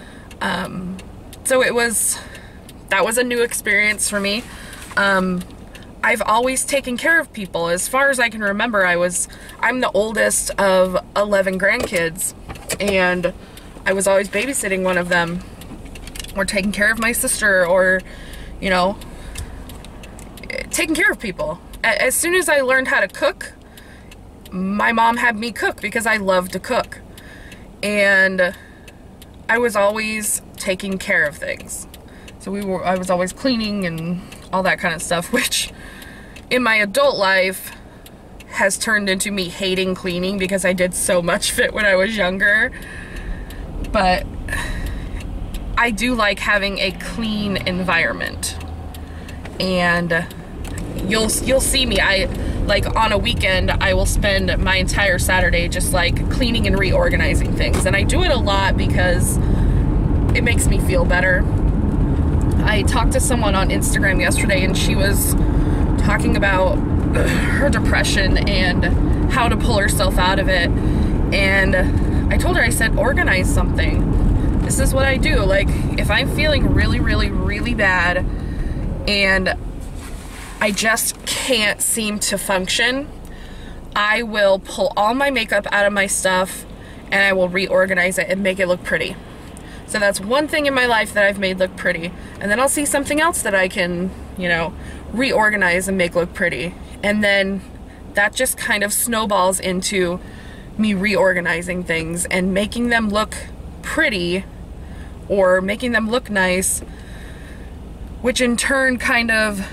S1: So that was a new experience for me. I've always taken care of people. As far as I can remember, I'm the oldest of 11 grandkids, and I was always babysitting one of them, or taking care of my sister, or, you know, taking care of people. As soon as I learned how to cook, my mom had me cook because I love to cook. And I was always taking care of things. So I was always cleaning and all that kind of stuff, which in my adult life has turned into me hating cleaning because I did so much of it when I was younger. But I do like having a clean environment. And you'll see me. like on a weekend, I will spend my entire Saturday just like cleaning and reorganizing things. And I do it a lot because it makes me feel better. I talked to someone on Instagram yesterday, and she was talking about her depression and how to pull herself out of it. And I told her, I said, organize something. This is what I do. Like, if I'm feeling really, really, really bad and I just can't seem to function, I will pull all my makeup out of my stuff and I will reorganize it and make it look pretty. So that's one thing in my life that I've made look pretty. And then I'll see something else that I can, you know, reorganize and make look pretty. And then that just kind of snowballs into me reorganizing things and making them look pretty or making them look nice, which in turn kind of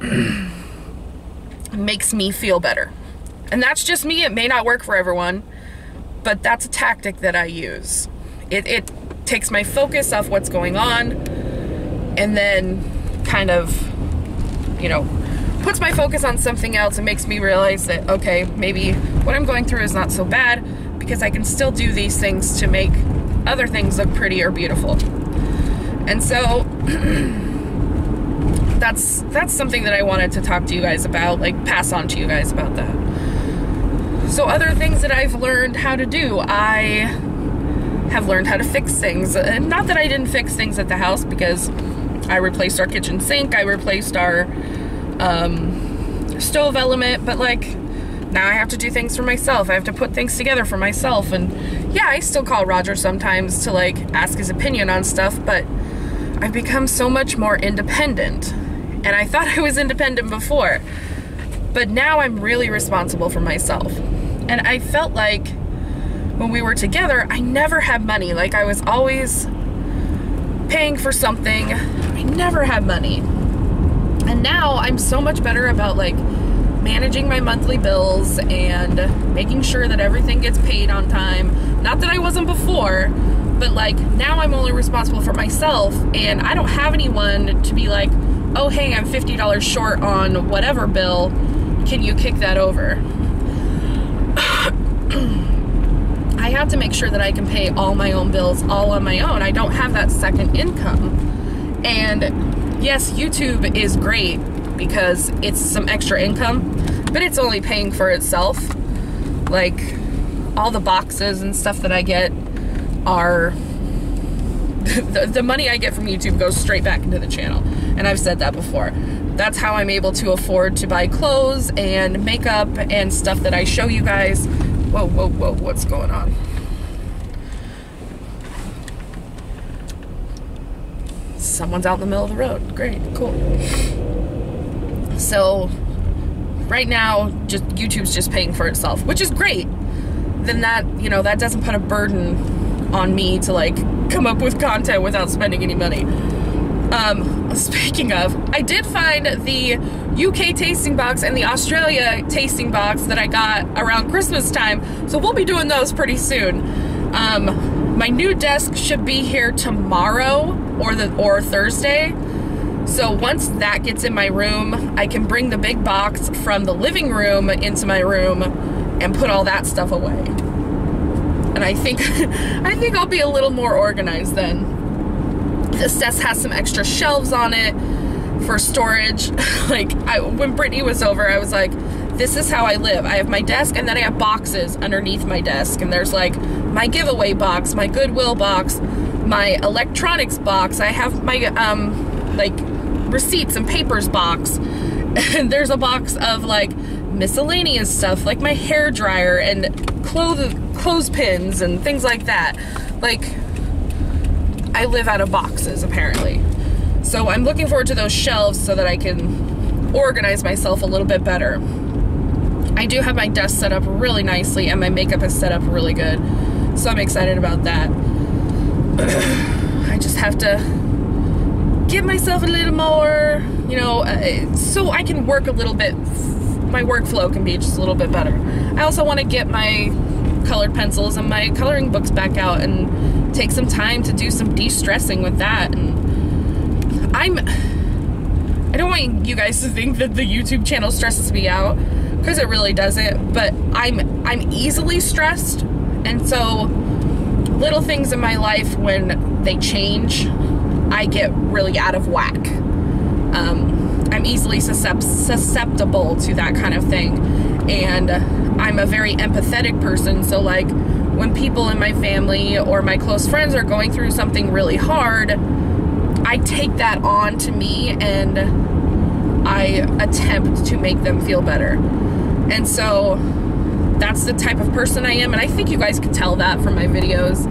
S1: makes me feel better. And that's just me. It may not work for everyone, but that's a tactic that I use. It takes my focus off what's going on and then kind of, you know, puts my focus on something else and makes me realize that, okay, maybe what I'm going through is not so bad because I can still do these things to make other things look pretty or beautiful. And so that's something that I wanted to talk to you guys about, like pass on to you guys about that. So other things that I've learned how to do, I have learned how to fix things. And not that I didn't fix things at the house, because I replaced our kitchen sink, I replaced our stove element, but like now I have to do things for myself. I have to put things together for myself. And yeah, I still call Roger sometimes to like ask his opinion on stuff, but I've become so much more independent. And I thought I was independent before, but now I'm really responsible for myself. And I felt like when we were together, I never had money. Like, I was always paying for something. I never had money. And now I'm so much better about like managing my monthly bills and making sure that everything gets paid on time. Not that I wasn't before, but like now I'm only responsible for myself, and I don't have anyone to be like, oh hey, I'm $50 short on whatever bill, can you kick that over? I have to make sure that I can pay all my own bills all on my own. I don't have that second income. And yes, YouTube is great because it's some extra income, but it's only paying for itself. Like, all the boxes and stuff that I get are the money I get from YouTube goes straight back into the channel. And I've said that before. That's how I'm able to afford to buy clothes and makeup and stuff that I show you guys. Whoa, whoa, whoa, what's going on? Someone's out in the middle of the road. Great, cool. So right now, just YouTube's just paying for itself, which is great. Then that, you know, that doesn't put a burden on me to like come up with content without spending any money. Speaking of, I did find the UK tasting box and the Australia tasting box that I got around Christmas time, so we'll be doing those pretty soon. My new desk should be here tomorrow or Thursday. So once that gets in my room, I can bring the big box from the living room into my room and put all that stuff away. And I think I'll be a little more organized then. This desk has some extra shelves on it for storage. Like, when Brittany was over, I was like, this is how I live. I have my desk, and then I have boxes underneath my desk. And there's like my giveaway box, my Goodwill box, my electronics box. I have my like receipts and papers box. And there's a box of like miscellaneous stuff, like my hair dryer and clothespins and things like that. Like, I live out of boxes, apparently. So I'm looking forward to those shelves so that I can organize myself a little bit better. I do have my desk set up really nicely, and my makeup is set up really good. So I'm excited about that. I just have to give myself a little more, you know, so I can work a little bit. My workflow can be just a little bit better. I also want to get my colored pencils and my coloring books back out and take some time to do some de-stressing with that. And I don't want you guys to think that the YouTube channel stresses me out. because it really doesn't, but I'm easily stressed, and so little things in my life, when they change, I get really out of whack. I'm easily susceptible to that kind of thing, and I'm a very empathetic person, so like when people in my family or my close friends are going through something really hard, I take that on to me and I attempt to make them feel better. And so that's the type of person I am, and I think you guys can tell that from my videos.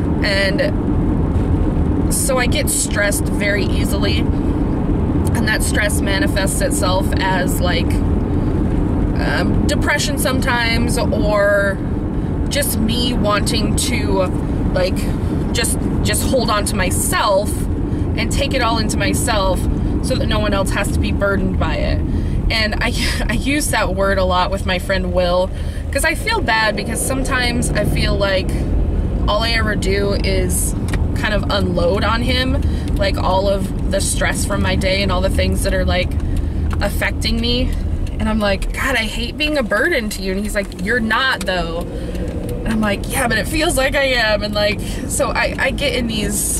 S1: And so I get stressed very easily, and that stress manifests itself as like depression sometimes, or just me wanting to like just hold on to myself and take it all into myself so that no one else has to be burdened by it. And I use that word a lot with my friend Will, because I feel bad, because sometimes I feel like all I ever do is kind of unload on him, like all of the stress from my day and all the things that are like affecting me. And I'm like, God, I hate being a burden to you. And he's like, you're not though. And I'm like, yeah, but it feels like I am. And like, so I get in these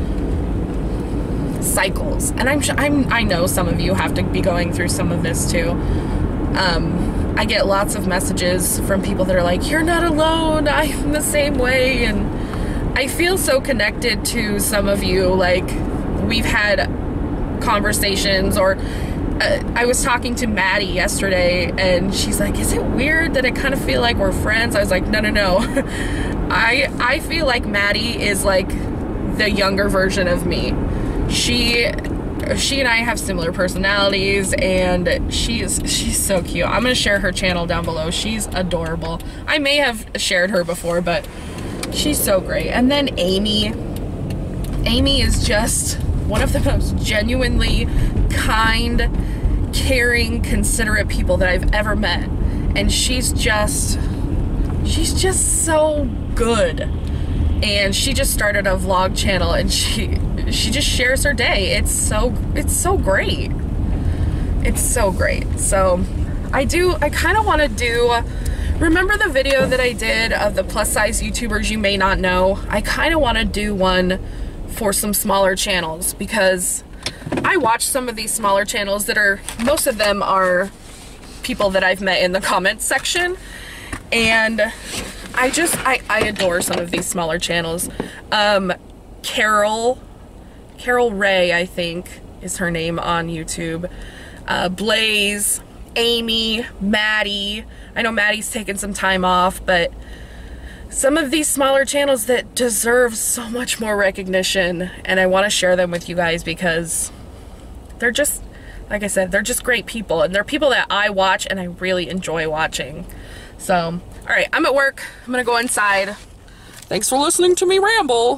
S1: cycles, and I know some of you have to be going through some of this too. I get lots of messages from people that are like, you're not alone, I'm the same way. And I feel so connected to some of you. Like, we've had conversations, or I was talking to Maddie yesterday, and she's like, is it weird that I kind of feel like we're friends? I was like, no. I feel like Maddie is like the younger version of me. She and I have similar personalities, and she's so cute. I'm gonna share her channel down below. She's adorable. I may have shared her before, but she's so great. And then Amy is just one of the most genuinely kind, caring, considerate people that I've ever met. And she's just so good. And she just started a vlog channel, and she just shares her day. It's so great. It's so great. So I kind of want to do, remember the video that I did of the plus size YouTubers you may not know? I kind of want to do one for some smaller channels, because I watch some of these smaller channels that are, most of them are people that I've met in the comments section, and I adore some of these smaller channels. Carol Ray, I think, is her name on YouTube. Blaze, Amy, Maddie. I know Maddie's taken some time off, but some of these smaller channels that deserve so much more recognition, and I want to share them with you guys, because they're just, like I said, they're just great people, and they're people that I watch and I really enjoy watching. So, alright, I'm at work. I'm gonna go inside. Thanks for listening to me ramble.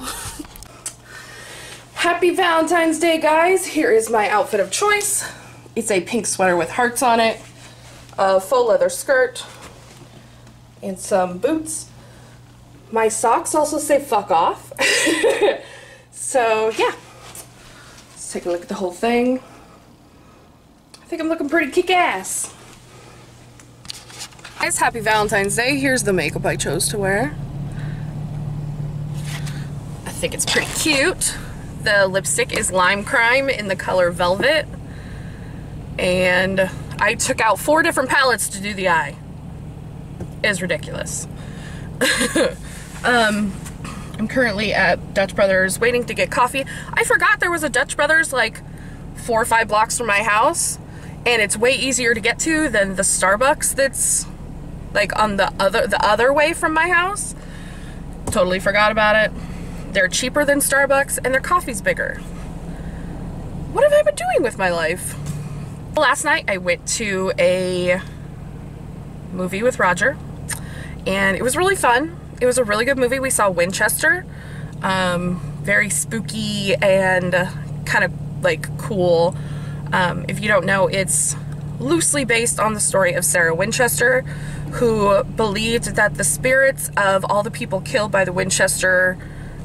S1: Happy Valentine's Day, guys. Here is my outfit of choice. It's a pink sweater with hearts on it, a faux leather skirt, and some boots. My socks also say fuck off. So, yeah. Let's take a look at the whole thing. I think I'm looking pretty kick-ass. Guys, happy Valentine's Day. Here's the makeup I chose to wear. I think it's pretty cute. The lipstick is Lime Crime in the color Velvet. And I took out 4 different palettes to do the eye. It's ridiculous. I'm currently at Dutch Brothers waiting to get coffee. I forgot there was a Dutch Brothers like 4 or 5 blocks from my house, and it's way easier to get to than the Starbucks that's like on the other way from my house. Totally forgot about it. They're cheaper than Starbucks, and their coffee's bigger. What have I been doing with my life? Last night I went to a movie with Roger, and it was really fun. It was a really good movie. We saw Winchester. Very spooky and kind of like cool. If you don't know, it's loosely based on the story of Sarah Winchester, who believed that the spirits of all the people killed by the Winchester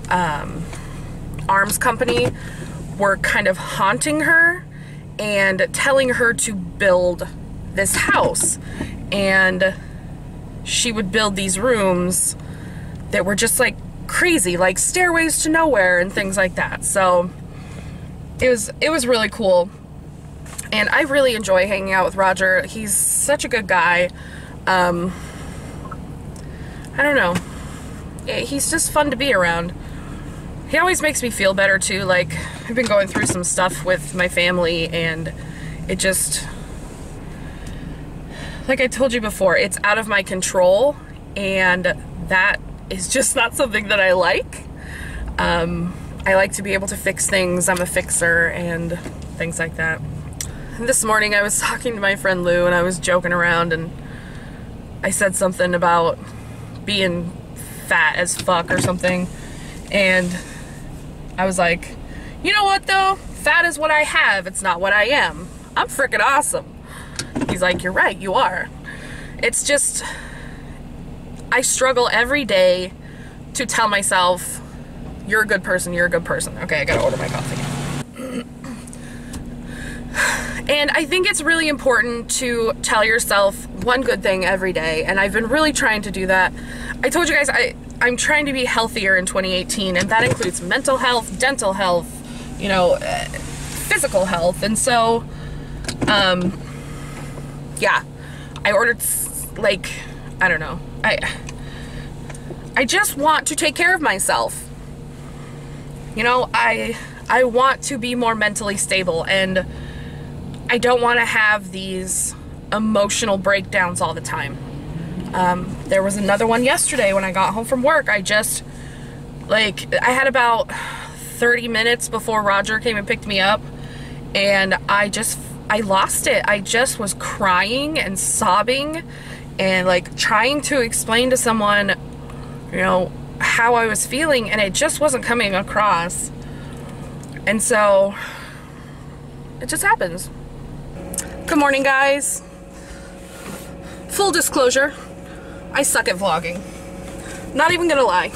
S1: Arms Company were kind of haunting her and telling her to build this house. and she would build these rooms that were just like crazy, like stairways to nowhere and things like that. So it was really cool, and I really enjoy hanging out with Roger. He's such a good guy. I don't know, he's just fun to be around. He always makes me feel better too. Like, I've been going through some stuff with my family, and it just, like I told you before, it's out of my control, and that is just not something that I like. I like to be able to fix things. I'm a fixer and things like that. And this morning I was talking to my friend Lou, and I was joking around, and I said something about being fat as fuck or something, and I was like, you know what though? Fat is what I have, it's not what I am. I'm freaking awesome. He's like, you're right, you are. It's just, I struggle every day to tell myself, you're a good person, you're a good person. Okay, I gotta order my coffee. And I think it's really important to tell yourself one good thing every day, and I've been really trying to do that. I told you guys I'm trying to be healthier in 2018, and that includes mental health, dental health, you know, physical health. And so, yeah, I ordered, like, I don't know, I just want to take care of myself. You know, I want to be more mentally stable, and I don't want to have these emotional breakdowns all the time. There was another one yesterday when I got home from work. I just, like, I had about 30 minutes before Roger came and picked me up, and I lost it. I just was crying and sobbing and like trying to explain to someone, you know, how I was feeling, and it just wasn't coming across. And so it just happens. Good morning, guys. Full disclosure, I suck at vlogging. Not even gonna lie.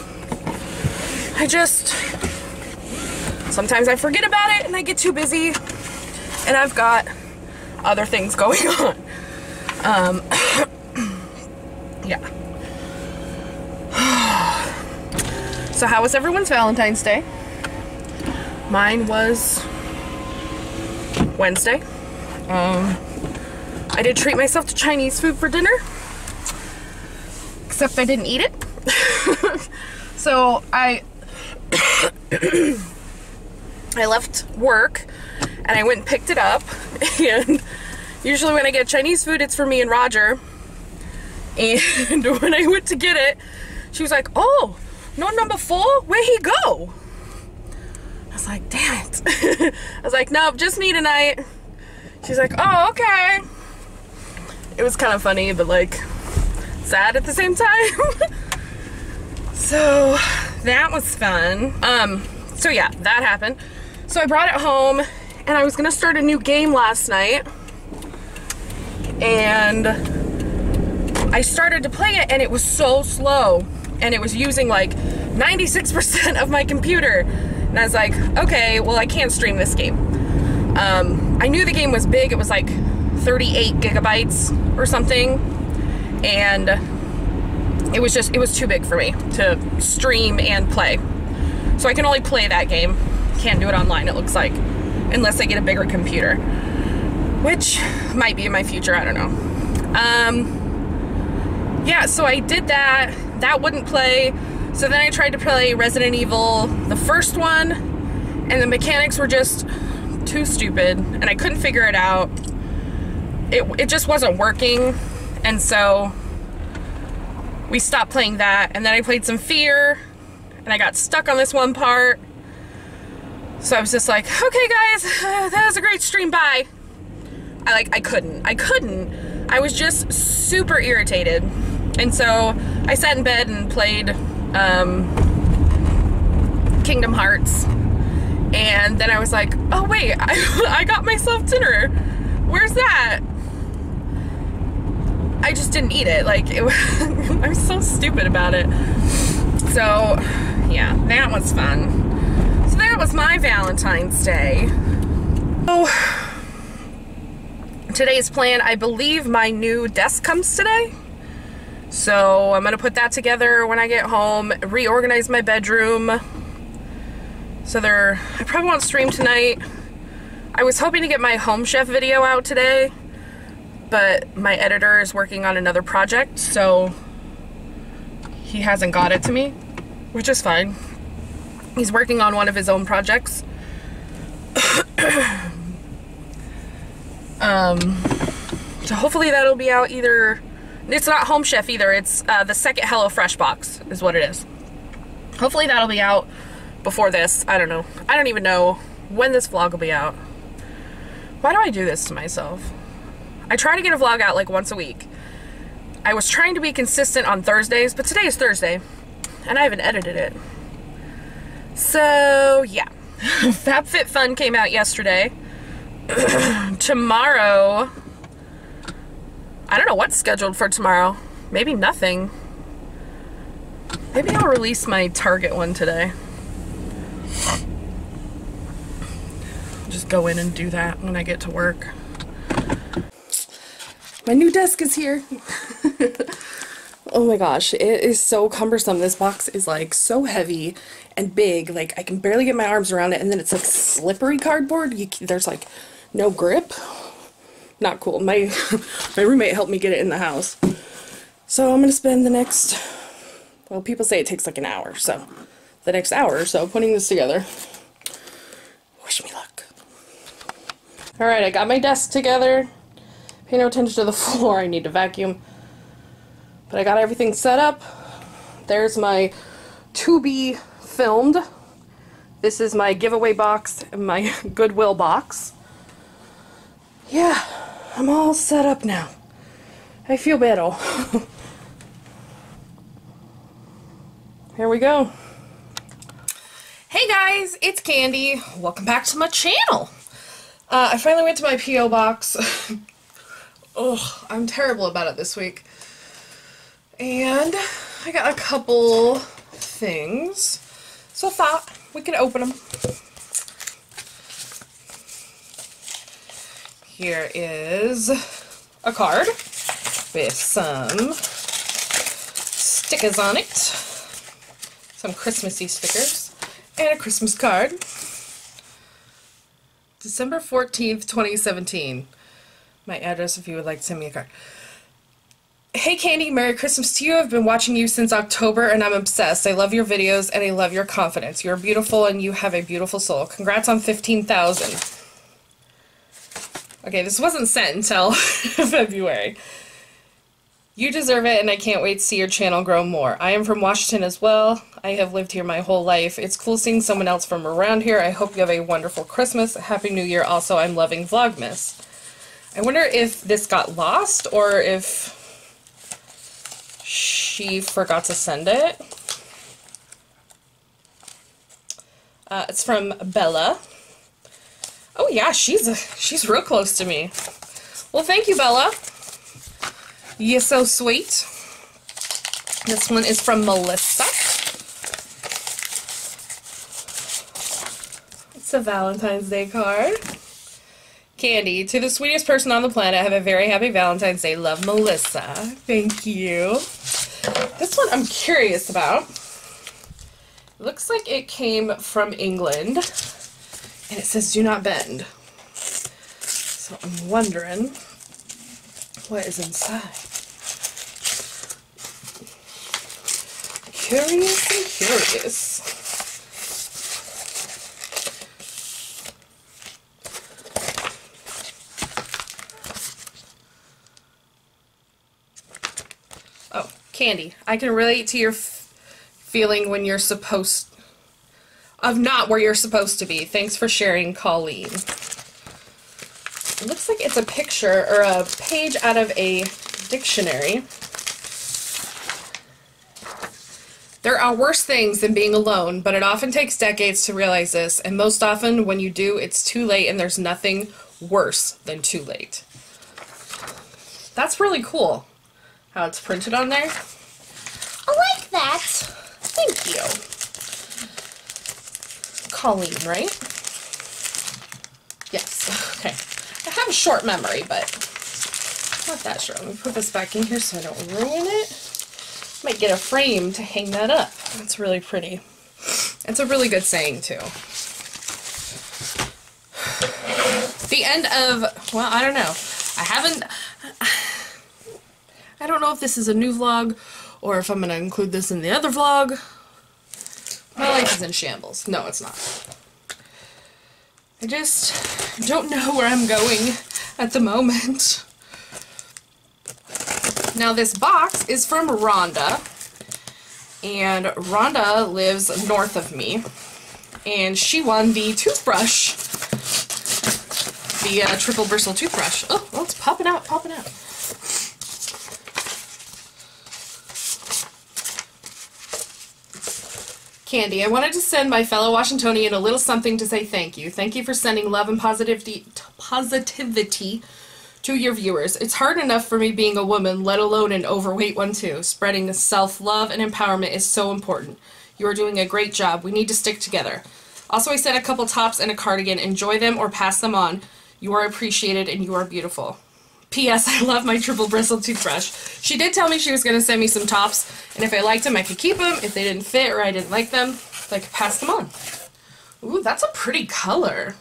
S1: Sometimes I forget about it and I get too busy, and I've got other things going on. Yeah. So how was everyone's Valentine's Day? Mine was Wednesday. I did treat myself to Chinese food for dinner, except I didn't eat it. So I left work and I went and picked it up, and usually when I get Chinese food, it's for me and Roger. And when I went to get it, she was like, oh, no number 4? Where'd he go? I was like, damn it. I was like, nope, just me tonight. She's like, oh, okay. It was kind of funny, but like sad at the same time. So that was fun. So yeah, that happened. So I brought it home, and I was gonna start a new game last night, and I started to play it, and it was so slow, and it was using like 96% of my computer, and I was like, okay, well, I can't stream this game. I knew the game was big. It was like 38 gigabytes or something, and it was too big for me to stream and play. So I can only play that game. Can't do it online, it looks like, unless I get a bigger computer, which might be in my future, I don't know. Yeah, so I did that. That wouldn't play. So then I tried to play Resident Evil, the first one, and the mechanics were just too stupid, and I couldn't figure it out. It just wasn't working, and so we stopped playing that. And then I played some Fear, and I got stuck on this one part. So I was just like, okay guys, that was a great stream, bye. I couldn't. I was just super irritated. And so I sat in bed and played Kingdom Hearts. And then I was like, oh wait, I got myself dinner. Where's that? I just didn't eat it. Like, I was so stupid about it. So yeah, that was fun. So that was my Valentine's Day. So today's plan, I believe my new desk comes today. So I'm gonna put that together when I get home, reorganize my bedroom. So I probably won't stream tonight. I was hoping to get my Home Chef video out today, but my editor is working on another project, so he hasn't got it to me, which is fine. He's working on one of his own projects. So hopefully that'll be out either. It's not Home Chef either, it's the second HelloFresh box is what it is. Hopefully that'll be out before this. I don't know. I don't even know when this vlog will be out. Why do I do this to myself? I try to get a vlog out like once a week. I was trying to be consistent on Thursdays, but today is Thursday, and I haven't edited it. So, yeah. FabFitFun came out yesterday. Tomorrow, I don't know what's scheduled for tomorrow. Maybe nothing. Maybe I'll release my Target one today. I'll just go in and do that when I get to work. My new desk is here. Oh my gosh, it is so cumbersome. This box is like so heavy and big, like I can barely get my arms around it, and then it's like slippery cardboard. There's like no grip. Not cool. My roommate helped me get it in the house. So I'm gonna spend the next, well, people say it takes like an hour, so the next hour or so putting this together. Wish me luck. Alright, I got my desk together. Pay no attention to the floor, I need to vacuum. But I got everything set up. There's my to be filmed. This is my giveaway box and my Goodwill box. Yeah, I'm all set up now. I feel better. Here we go. Hey guys, it's Candy. Welcome back to my channel. I finally went to my P.O. box. Ugh, I'm terrible about it this week. And I got a couple things, so I thought we could open them. Here is a card with some stickers on it, some Christmassy stickers, and a Christmas card. December 14th, 2017. My address if you would like to send me a card. Hey Candy, Merry Christmas to you. I've been watching you since October and I'm obsessed. I love your videos and I love your confidence. You're beautiful and you have a beautiful soul. Congrats on 15,000. Okay, this wasn't sent until February. You deserve it and I can't wait to see your channel grow more. I am from Washington as well. I have lived here my whole life. It's cool seeing someone else from around here. I hope you have a wonderful Christmas. Happy New Year. Also, I'm loving Vlogmas. I wonder if this got lost or if she forgot to send it. It's from Bella. Oh yeah, she's real close to me. Well, thank you, Bella. You're so sweet. This one is from Melissa. It's a Valentine's Day card. Candy, to the sweetest person on the planet, have a very happy Valentine's Day. Love, Melissa. Thank you. This one I'm curious about. It looks like it came from England, and it says do not bend. So I'm wondering what is inside. Curious and curious. Oh, Candy, I can relate to your feeling when you're of not where you're supposed to be. Thanks for sharing, Colleen. It looks like it's a picture or a page out of a dictionary. There are worse things than being alone, but it often takes decades to realize this, and most often when you do, it's too late and there's nothing worse than too late. That's really cool, how it's printed on there.
S2: I like that.
S1: Thank you. Colleen, right? Yes, okay. I have a short memory, but not that short. Let me put this back in here so I don't ruin it. Might get a frame to hang that up. That's really pretty. It's a really good saying, too. The end of, well, I don't know. I don't know if this is a new vlog or if I'm going to include this in the other vlog. My life is in shambles. No, it's not. I just don't know where I'm going at the moment. Now this box is from Rhonda, and Rhonda lives north of me, and she won the toothbrush, the triple bristle toothbrush. Oh, it's popping out, popping out. Candy, I wanted to send my fellow Washingtonian a little something to say thank you. Thank you for sending love and positivity to your viewers. It's hard enough for me being a woman, let alone an overweight one too. Spreading self-love and empowerment is so important. You are doing a great job. We need to stick together. Also, I sent a couple tops and a cardigan. Enjoy them or pass them on. You are appreciated and you are beautiful. P.S. I love my triple bristle toothbrush. She did tell me she was going to send me some tops, and if I liked them, I could keep them. If they didn't fit or I didn't like them, I could pass them on. Ooh, that's a pretty color.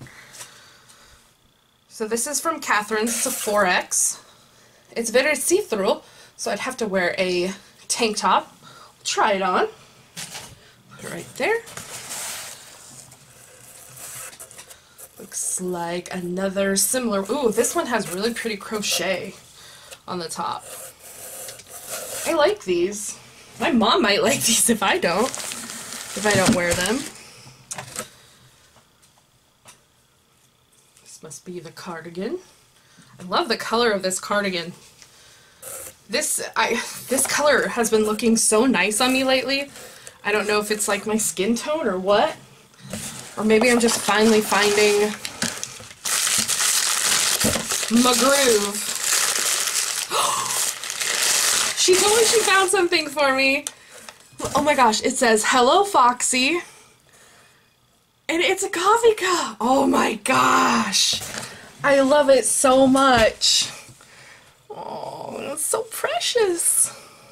S1: So this is from Catherine's. It's a 4X. It's very see-through, so I'd have to wear a tank top. Try it on. Put it right there. Looks like another similar... Ooh, this one has really pretty crochet on the top. I like these. My mom might like these if I don't wear them. Must be the cardigan. I love the color of this cardigan. This color has been looking so nice on me lately. I don't know if it's like my skin tone or what. Or maybe I'm just finally finding my groove. She told me she found something for me. Oh my gosh, it says, "Hello, Foxy." And it's a coffee cup. Oh my gosh. I love it so much. Oh, it's so precious.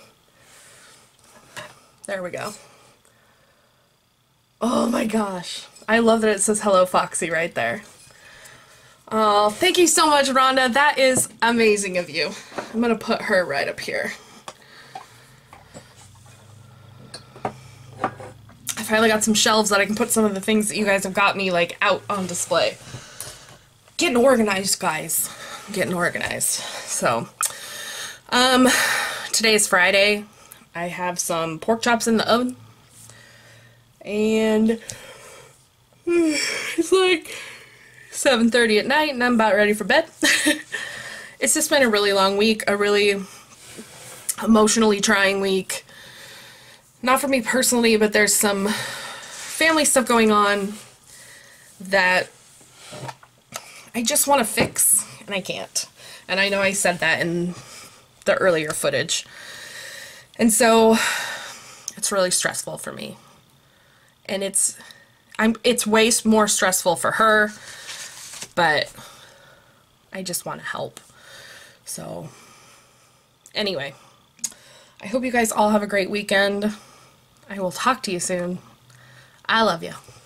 S1: There we go. Oh my gosh. I love that it says "Hello, Foxy" right there. Oh, thank you so much, Rhonda. That is amazing of you. I'm going to put her right up here. I finally got some shelves that I can put some of the things that you guys have got me, like, out on display. Getting organized, guys. Getting organized. So, today is Friday. I have some pork chops in the oven. And it's like 7:30 at night and I'm about ready for bed. It's just been a really long week, a really emotionally trying week. Not for me personally, but there's some family stuff going on that I just want to fix, and I can't. And I know I said that in the earlier footage. And so it's really stressful for me. And it's way more stressful for her, but I just want to help. So anyway, I hope you guys all have a great weekend. I will talk to you soon. I love you.